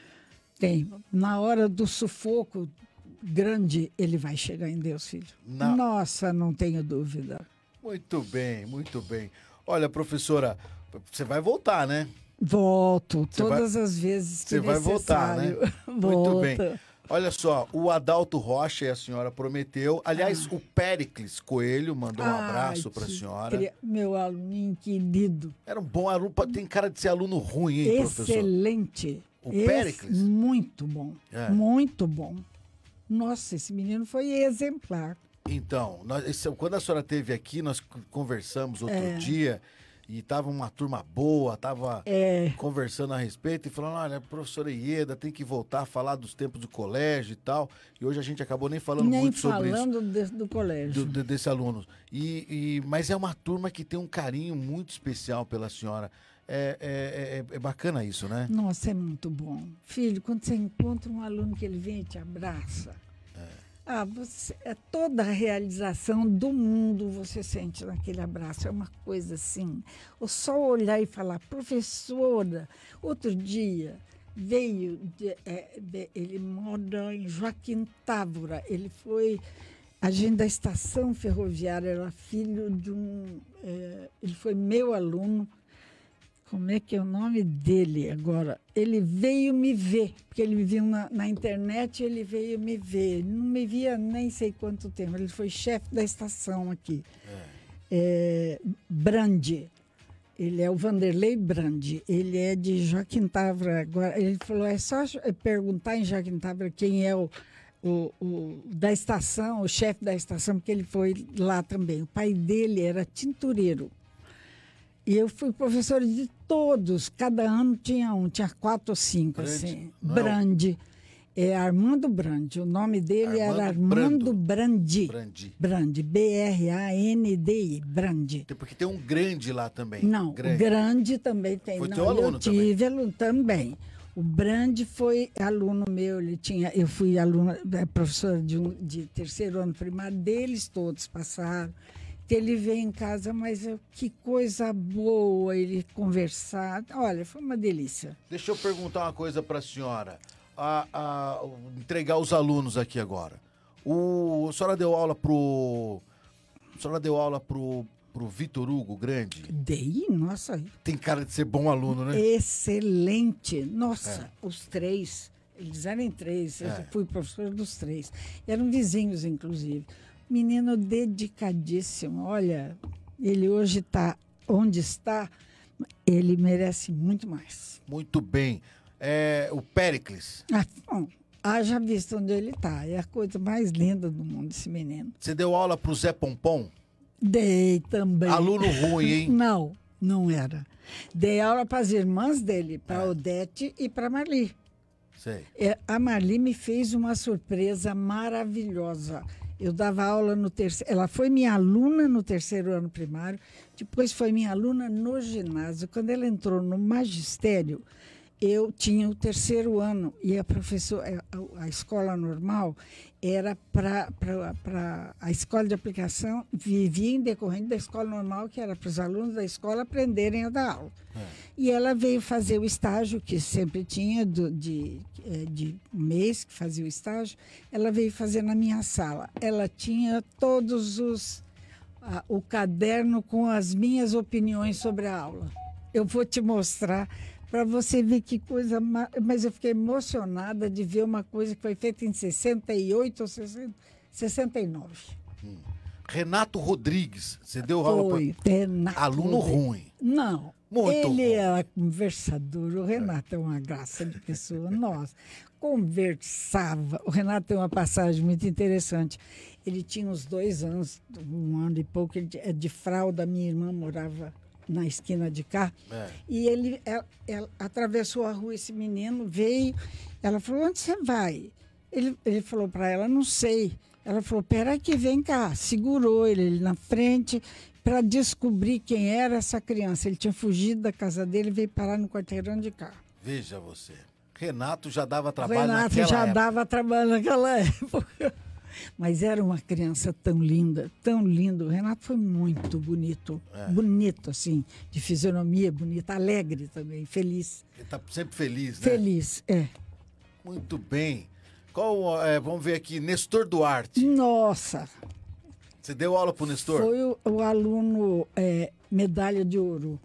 Na hora do sufoco grande, ele vai chegar em Deus, filho. Não. Nossa, não tenho dúvida. Muito bem, muito bem. Olha, professora, você vai voltar, né? Volto, todas as vezes que necessário. Você vai voltar, né? Muito bem. Olha só, o Adalto Rocha e a senhora prometeu. Aliás, o Péricles Coelho mandou um abraço para a senhora. Meu aluninho querido. Era um bom aluno, tem cara de ser aluno ruim, hein, professor? Excelente. O Péricles? Muito bom, muito bom. Nossa, esse menino foi exemplar. Então, quando a senhora esteve aqui, nós conversamos outro dia e estava uma turma boa, estava conversando a respeito e falando, olha, a professora Ieda tem que voltar a falar dos tempos do colégio e tal. E hoje a gente acabou nem falando muito sobre isso. Nem falando do colégio. Desse aluno. Mas é uma turma que tem um carinho muito especial pela senhora. É bacana isso, né? Nossa, é muito bom. Filho, quando você encontra um aluno que ele vem e te abraça, toda a realização do mundo você sente naquele abraço. É uma coisa assim. Ou só olhar e falar, professora, outro dia veio, ele mora em Joaquim Távora, ele foi agente da estação ferroviária, era filho de ele foi meu aluno. Como é que é o nome dele agora? Ele veio me ver, porque ele me viu na internet, ele veio me ver. Ele não me via nem sei quanto tempo. Ele foi chefe da estação aqui. Brandi. Ele é o Vanderlei Brandi. Ele é de Joaquim Távora. Agora, ele falou, é só perguntar em Joaquim Távora quem é o da estação, o chefe da estação, porque ele foi lá também. O pai dele era tintureiro. E eu fui professora de todos, cada ano tinha 4 ou 5, assim. Brandi. Armando Brandi. O nome dele era Armando Brandi. Brandi. B-R-A-N-D-I. Brandi. Porque tem um grande lá também. Não, o grande também tem. Foi teu aluno também? Eu tive aluno também. O Brandi foi aluno meu, eu fui aluna, professora de terceiro ano primário, deles todos passaram. que ele veio em casa, mas que coisa boa ele conversar. Olha, foi uma delícia. Deixa eu perguntar uma coisa para a senhora. Entregar os alunos aqui agora. A senhora deu aula pro Vitor Hugo Grande? Dei, nossa. Tem cara de ser bom aluno, né? Excelente. Nossa, os 3. Eles eram 3. Eu fui professor dos 3. Eram vizinhos, inclusive. Menino dedicadíssimo. Olha, ele hoje está onde está, ele merece muito mais. Muito bem. O Péricles. Bom, haja visto onde ele está. É a coisa mais linda do mundo, esse menino. Você deu aula pro Zé Pompom? Dei também. Aluno ruim, hein? Não era. Dei aula para as irmãs dele, para Odete e para Marli. Sei. A Marli me fez uma surpresa maravilhosa. Eu dava aula no terceiro... Ela foi minha aluna no terceiro ano primário, depois foi minha aluna no ginásio. Quando ela entrou no magistério, eu tinha o terceiro ano e a professora, a escola normal era para a escola de aplicação, vivia em decorrente da escola normal, que era para os alunos da escola aprenderem a dar aula. E ela veio fazer o estágio, que sempre tinha, de mês que fazia o estágio, ela veio fazer na minha sala. Ela tinha todos o caderno com as minhas opiniões sobre a aula. Eu vou te mostrar para você ver que coisa... Mas eu fiquei emocionada de ver uma coisa que foi feita em 68 ou 69. Renato Rodrigues, você deu aula para... Aluno ruim. Não. Muito ele ruim. era conversador. O Renato é uma graça de pessoa. Nossa, conversava. O Renato tem uma passagem muito interessante. Ele tinha uns 2 anos, 1 ano e pouco, de fralda. Minha irmã morava na esquina de cá. E ela atravessou a rua, esse menino veio. Ela falou, onde você vai? Ele falou para ela, não sei. Ela falou, peraí que vem cá. Segurou ele na frente para descobrir quem era essa criança. Ele tinha fugido da casa dele e veio parar no quarteirão de cá. Veja você. Renato já dava trabalho Renato naquela já época. dava trabalho naquela época. Mas era uma criança tão linda, tão lindo. O Renato foi muito bonito. Bonito, assim, de fisionomia bonita, alegre também, feliz. Ele está sempre feliz, né? Feliz, Muito bem. Vamos ver aqui, Nestor Duarte. Nossa! Você deu aula para o Nestor? Foi o aluno medalha de ouro.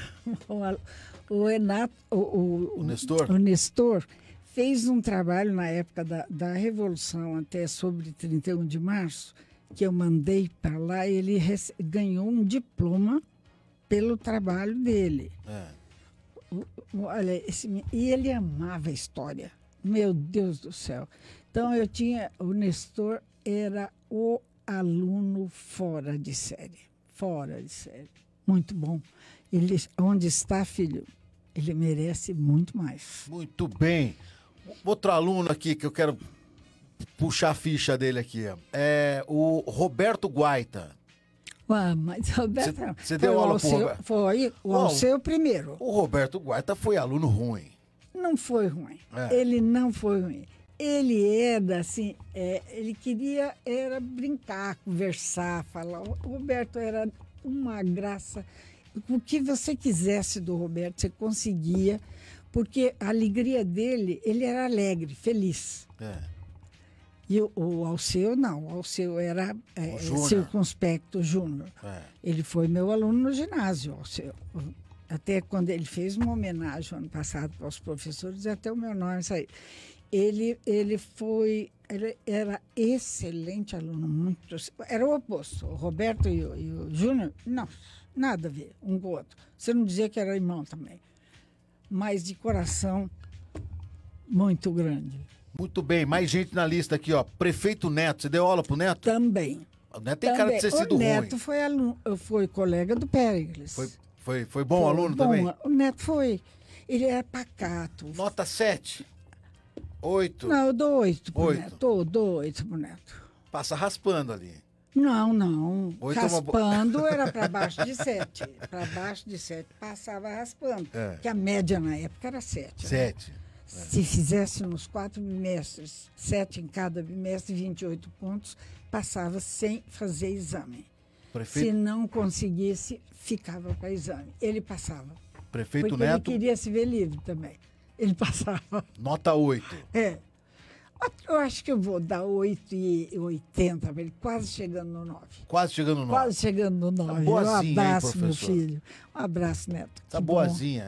O Renato, o Nestor? O Nestor fez um trabalho na época da Revolução, até sobre 31 de março, que eu mandei para lá, ele ganhou um diploma pelo trabalho dele. Olha, e ele amava a história. Meu Deus do céu. Então, o Nestor era o aluno fora de série. Fora de série. Muito bom. Onde está, filho? Ele merece muito mais. Muito bem. Outro aluno aqui que eu quero puxar a ficha dele aqui. É o Roberto Guaita. Mas Roberto... Você deu aula pro Roberto? Foi o Alceu primeiro. O Roberto Guaita foi aluno ruim. Não foi ruim. Ele não foi ruim. Ele era assim, ele queria brincar, conversar, falar. O Roberto era uma graça. O que você quisesse do Roberto, você conseguia, porque a alegria dele, ele era alegre, feliz. E o Alceu, não. O Alceu era circunspecto júnior. Ele foi meu aluno no ginásio, Alceu. Até quando ele fez uma homenagem ano passado para os professores, até o meu nome saiu. Ele era excelente aluno, muito. Era o oposto. O Roberto e o Júnior, não, nada a ver um com o outro. Você não dizia que era irmão também. Mas de coração muito grande. Muito bem, mais gente na lista aqui, ó. Prefeito Neto, você deu aula pro Neto? Também. O Neto tem cara de ter sido ruim. O Neto foi colega do Péricles. Foi bom aluno também? O Neto foi. Ele era pacato. Nota 7? 8? Não, eu dou 8 pro Neto. Dou 8 pro Neto. Passa raspando ali. Não. Raspando era para baixo de 7. Para baixo de 7 passava raspando. Porque a média na época era 7. 7. Né? Se fizesse nos 4 bimestres, 7 em cada bimestre, 28 pontos, passava sem fazer exame. Prefeito? Se não conseguisse, ficava para exame. Ele passava. Prefeito porque Neto, ele queria se ver livre também. Ele passava. nota 8. É. Eu acho que eu vou dar 8,80 para ele, quase chegando no 9. Quase chegando no 9. Quase chegando no 9. Um boazinha, hein, abraço, meu professor? filho. Um abraço, Neto. Tá Que bom. boazinha.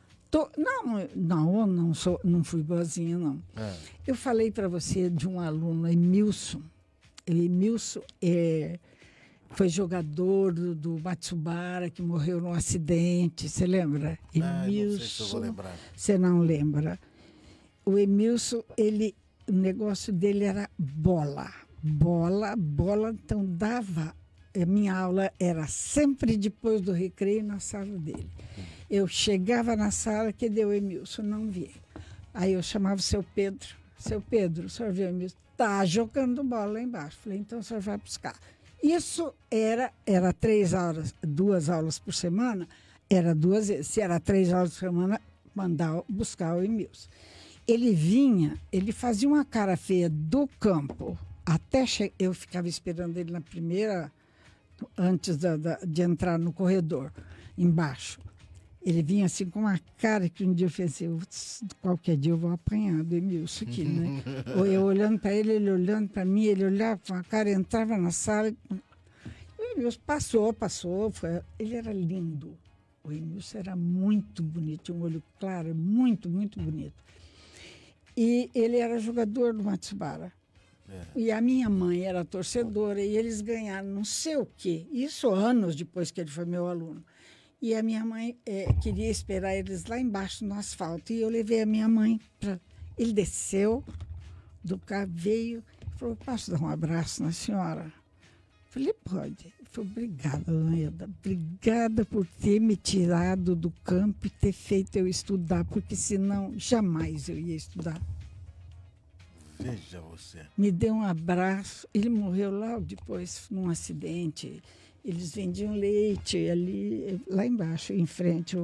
Não fui boazinha, não. É. Eu falei para você de um aluno, Emilson. O Emilson foi jogador do Matsubara, que morreu num acidente. Você lembra? Não sei se eu vou lembrar. Você não lembra. O Emilson, o negócio dele era bola. Então dava. A minha aula era sempre depois do recreio na sala dele. Eu chegava na sala, que deu o Emilson, não vi. Aí eu chamava o seu Pedro. Seu Pedro, o senhor viu o Emilson? Tá jogando bola lá embaixo. Falei, então o senhor vai buscar. Isso era 3 horas, 2 aulas por semana, era 2 vezes. Se era 3 horas por semana, mandar buscar o Emilson. Ele vinha, ele fazia uma cara feia do campo, até eu ficava esperando ele na primeira, antes de entrar no corredor, embaixo. Ele vinha assim com uma cara que um dia eu pensei, qualquer dia eu vou apanhar do Emilson aqui, né? Ou eu olhando para ele olhando para mim, ele olhava com a cara, entrava na sala. E o Emilson passou. Ele era lindo. O Emilson era muito bonito, tinha um olho claro, muito, muito bonito. E ele era jogador do Matsubara. E a minha mãe era torcedora e eles ganharam não sei o quê. Isso anos depois que ele foi meu aluno. E a minha mãe queria esperar eles lá embaixo no asfalto. E eu levei a minha mãe para... Ele desceu do carro, veio e falou, posso dar um abraço na senhora? Falei, pode. Ele falou, obrigada, dona Eda. Obrigada por ter me tirado do campo e ter feito eu estudar, porque senão jamais eu ia estudar. Veja você. Me deu um abraço. Ele morreu lá depois, num acidente. Eles vendiam leite ali, lá embaixo, em frente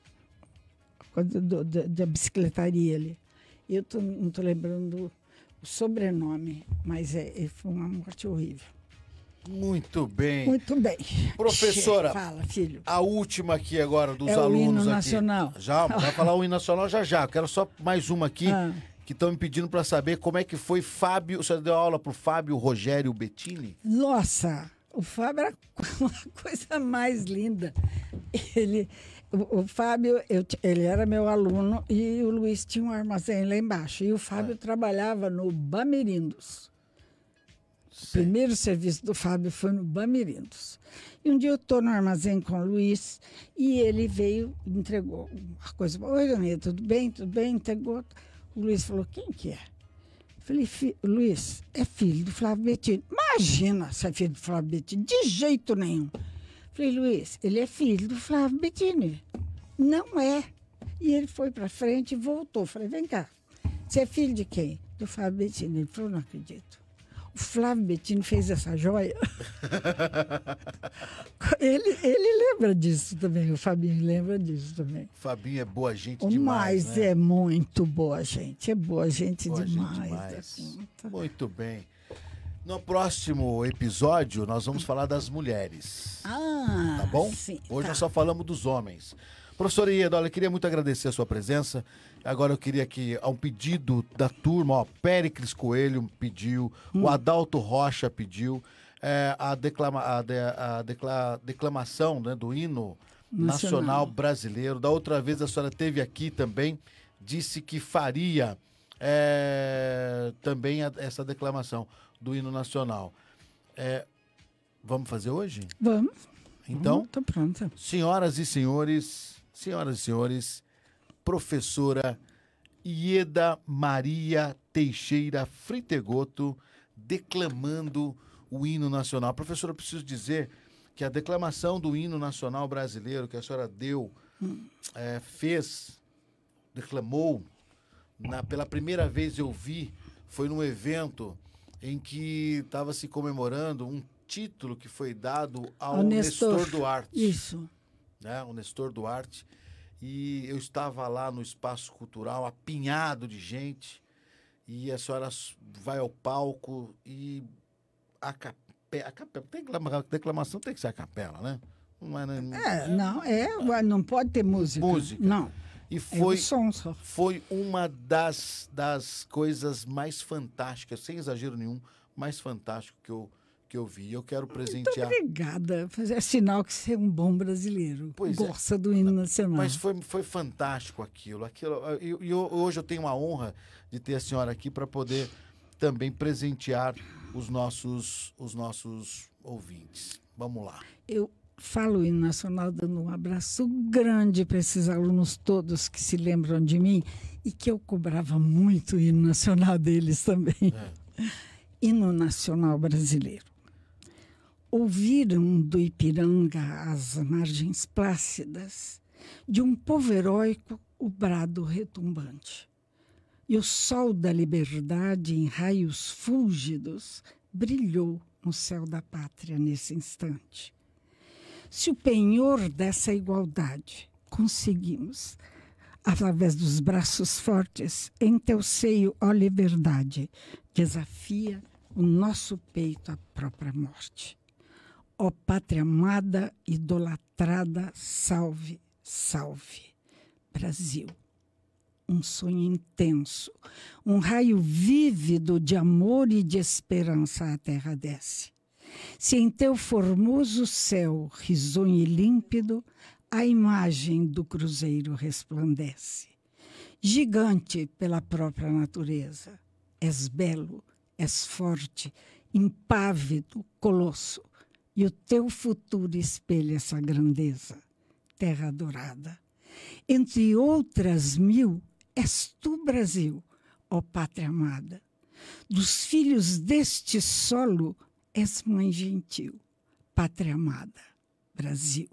da bicicletaria ali. Eu não estou lembrando o sobrenome, mas foi uma morte horrível. Muito bem. Muito bem. Professora, fala, filho. A última aqui agora dos o alunos hino aqui. Nacional. Já, vai falar o hino nacional já. Eu quero só mais uma aqui, que estão me pedindo para saber como é que foi Fábio. Você deu aula para o Fábio Rogério Bettini? Nossa! O Fábio era uma coisa mais linda. O Fábio, ele era meu aluno e o Luiz tinha um armazém lá embaixo. E o Fábio trabalhava no Bamirindos. O primeiro serviço do Fábio foi no Bamirindos. E um dia eu estou no armazém com o Luiz e ele veio e entregou uma coisa. Oi, Dona, tudo bem? Tudo bem? Entregou. O Luiz falou, quem que é? Falei, Luiz, é filho do Flávio Bettini. Imagina se é filho do Flávio Bettini, de jeito nenhum. Falei, Luiz, ele é filho do Flávio Bettini. Não é. E ele foi para frente e voltou. Falei, vem cá, você é filho de quem? Do Flávio Bettini. Ele falou, não acredito. O Flávio Bettini fez essa joia. ele lembra disso também, o Fabinho lembra disso também. O Fabinho é boa gente demais, Mas né? é muito boa gente, é boa gente demais. Muito bem. No próximo episódio, nós vamos falar das mulheres. Tá bom? Sim, Hoje nós só falamos dos homens. Professora Ieda, olha, eu queria muito agradecer a sua presença. Agora eu queria que, a um pedido da turma, ó, Péricles Coelho pediu, o Adalto Rocha pediu, a declamação, né, do hino nacional brasileiro. Da outra vez a senhora esteve aqui também, disse que faria também essa declamação do hino nacional. Vamos fazer hoje? Vamos. Então, tô pronta. Senhoras e senhores, professora Ieda Maria Teixeira Fritegoto declamando o hino nacional. Professora, eu preciso dizer que a declamação do hino nacional brasileiro que a senhora deu, declamou, pela primeira vez eu vi, foi num evento em que estava se comemorando um título que foi dado ao Nestor Duarte. Isso. Né? O Nestor Duarte. E eu estava lá no espaço cultural, apinhado de gente, e a senhora vai ao palco e Declamação tem que ser a capela, né? Não pode ter música. Não. E foi uma das coisas mais fantásticas, sem exagero nenhum, mais fantástico que eu vi. Eu quero presentear. Muito obrigada. É sinal que você é um bom brasileiro. Gosta do hino nacional. Mas foi fantástico aquilo. E hoje eu tenho a honra de ter a senhora aqui para poder também presentear os nossos ouvintes. Vamos lá. Eu falo o hino nacional dando um abraço grande para esses alunos todos que se lembram de mim e que eu cobrava muito o hino nacional deles também. Hino nacional brasileiro. Ouviram do Ipiranga as margens plácidas, de um povo heróico o brado retumbante. E o sol da liberdade, em raios fúlgidos, brilhou no céu da pátria nesse instante. Se o penhor dessa igualdade conseguimos, através dos braços fortes, em teu seio, ó liberdade, desafia o nosso peito à própria morte. Ó pátria amada, idolatrada, salve, salve, Brasil. Um sonho intenso, um raio vívido de amor e de esperança a terra desce. Se em teu formoso céu, risonho e límpido, a imagem do cruzeiro resplandece. Gigante pela própria natureza, és belo, és forte, impávido, colosso, e o teu futuro espelha essa grandeza, terra adorada. Entre outras mil, és tu, Brasil, ó pátria amada. Dos filhos deste solo, és mãe gentil, pátria amada, Brasil.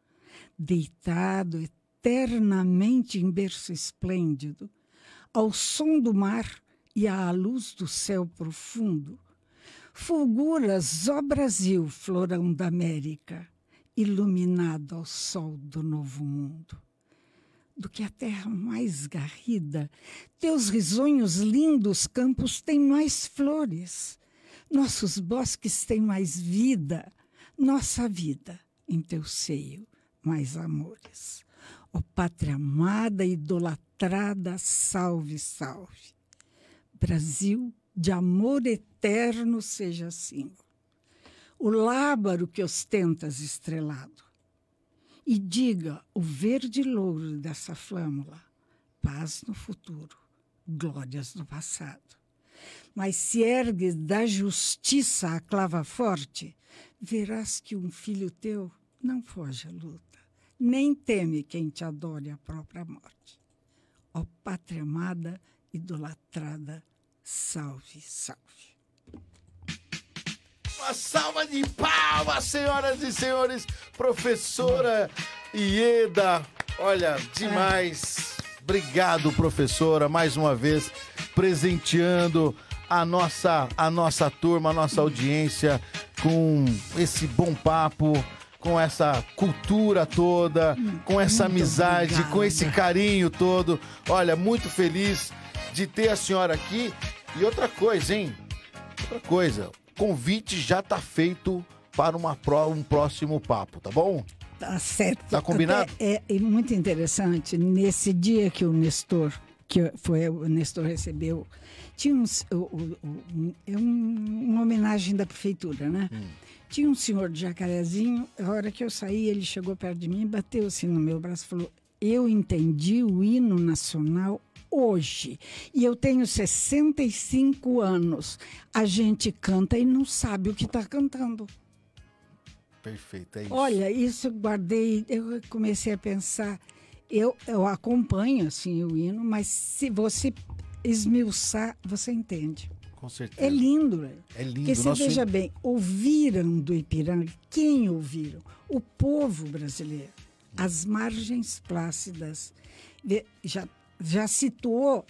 Deitado eternamente em berço esplêndido, ao som do mar e à luz do céu profundo, fulguras, ó Brasil, florão da América, iluminado ao sol do novo mundo. Do que a terra mais garrida, teus risonhos lindos campos têm mais flores, nossos bosques têm mais vida, nossa vida em teu seio mais amores. Ó pátria amada, idolatrada, salve, salve. Brasil, de amor eterno seja símbolo. O lábaro que ostentas estrelado. E diga o verde louro dessa flâmula, paz no futuro, glórias no passado. Mas se ergues da justiça a clava forte, verás que um filho teu não foge à luta, nem teme quem te adore a própria morte. Ó pátria amada, idolatrada, salve, salve. Uma salva de palmas, senhoras e senhores. Professora Ieda, olha, demais. Obrigado, professora, mais uma vez, presenteando a nossa turma, a nossa audiência com esse bom papo, com essa cultura toda, com essa amizade, obrigada, com esse carinho todo. Olha, muito feliz de ter a senhora aqui. E outra coisa, hein? Outra coisa, o convite já está feito para um próximo papo, tá bom? Tá certo. Tá combinado? É muito interessante, nesse dia que o Nestor recebeu, tinha uma homenagem da prefeitura, né? Tinha um senhor de Jacarezinho, a hora que eu saí, ele chegou perto de mim, bateu assim no meu braço e falou: eu entendi o hino nacional hoje. E eu tenho 65 anos. A gente canta e não sabe o que está cantando. Perfeito, é isso. Olha, isso eu guardei, eu comecei a pensar, eu acompanho assim o hino, mas se você esmiuçar, você entende. Com certeza. É lindo. É lindo. Porque você veja bem, ouviram do Ipiranga, quem ouviram? O povo brasileiro. As margens plácidas. Já situou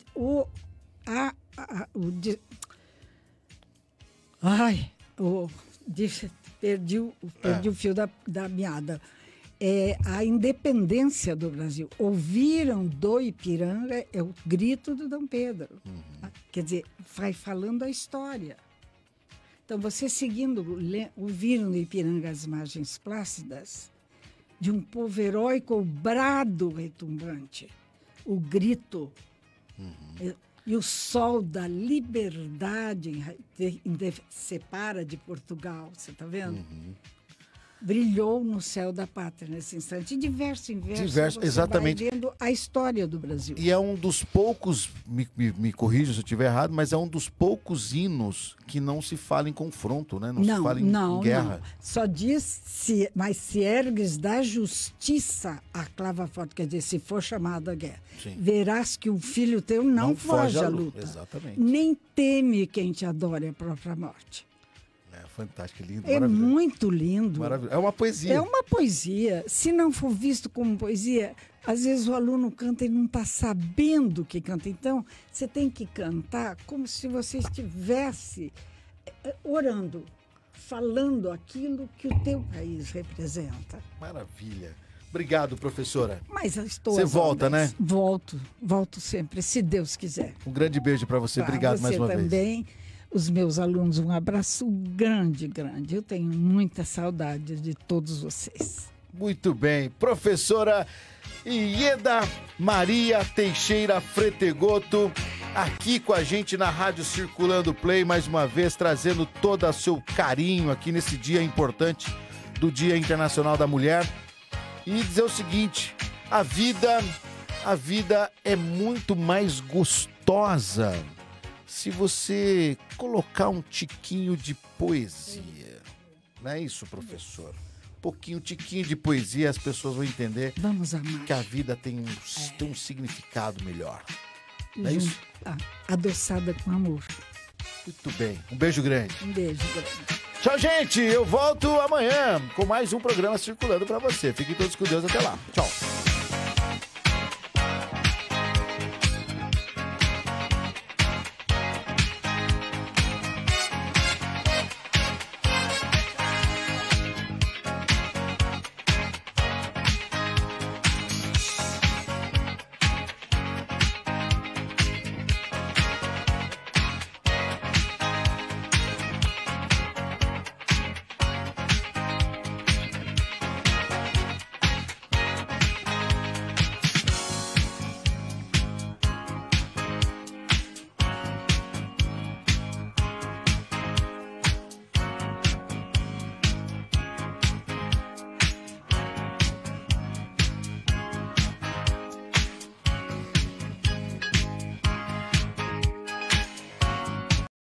perdi o fio da meada. A independência do Brasil. Ouviram do Ipiranga, é o grito do Dom Pedro. Quer dizer, vai falando a história. Então, você seguindo, ouviram no Ipiranga as imagens plácidas de um povo heróico, o brado retumbante, o grito, e o sol da liberdade separa de Portugal, você está vendo? Brilhou no céu da pátria nesse instante. E diversos, você exatamente. vai vendo a história do Brasil. E é um dos poucos, me corrija se eu estiver errado, mas é um dos poucos hinos que não se fala em confronto, né? Não se fala em guerra. Não. Só diz, mas se ergues da justiça a clava forte, quer dizer, se for chamado a guerra. Sim. Verás que o filho teu não foge à luta. Exatamente. Nem teme quem te adore a própria morte. Fantástico, lindo, é muito lindo. É uma poesia. É uma poesia. Se não for visto como poesia, às vezes o aluno canta e não está sabendo o que canta. Então, você tem que cantar como se você estivesse orando, falando aquilo que o teu país representa. Maravilha. Obrigado, professora. Mas eu estou. Você volta, né? Volto sempre, se Deus quiser. Um grande beijo para você. Obrigado mais uma vez. Você também. Os meus alunos, um abraço grande, grande. Eu tenho muita saudade de todos vocês. Muito bem. Professora Ieda Maria Teixeira Fretegoto, aqui com a gente na Rádio Circulando Play, mais uma vez, trazendo todo o seu carinho aqui nesse dia importante do Dia Internacional da Mulher. E dizer o seguinte, a vida é muito mais gostosa se você colocar um tiquinho de poesia. Não é isso, professor? Um tiquinho de poesia, as pessoas vão entender que a vida tem um significado melhor. Não é isso? Adoçada com amor. Muito bem. Um beijo grande. Um beijo grande. Tchau, gente. Eu volto amanhã com mais um programa circulando para você. Fiquem todos com Deus. Até lá. Tchau.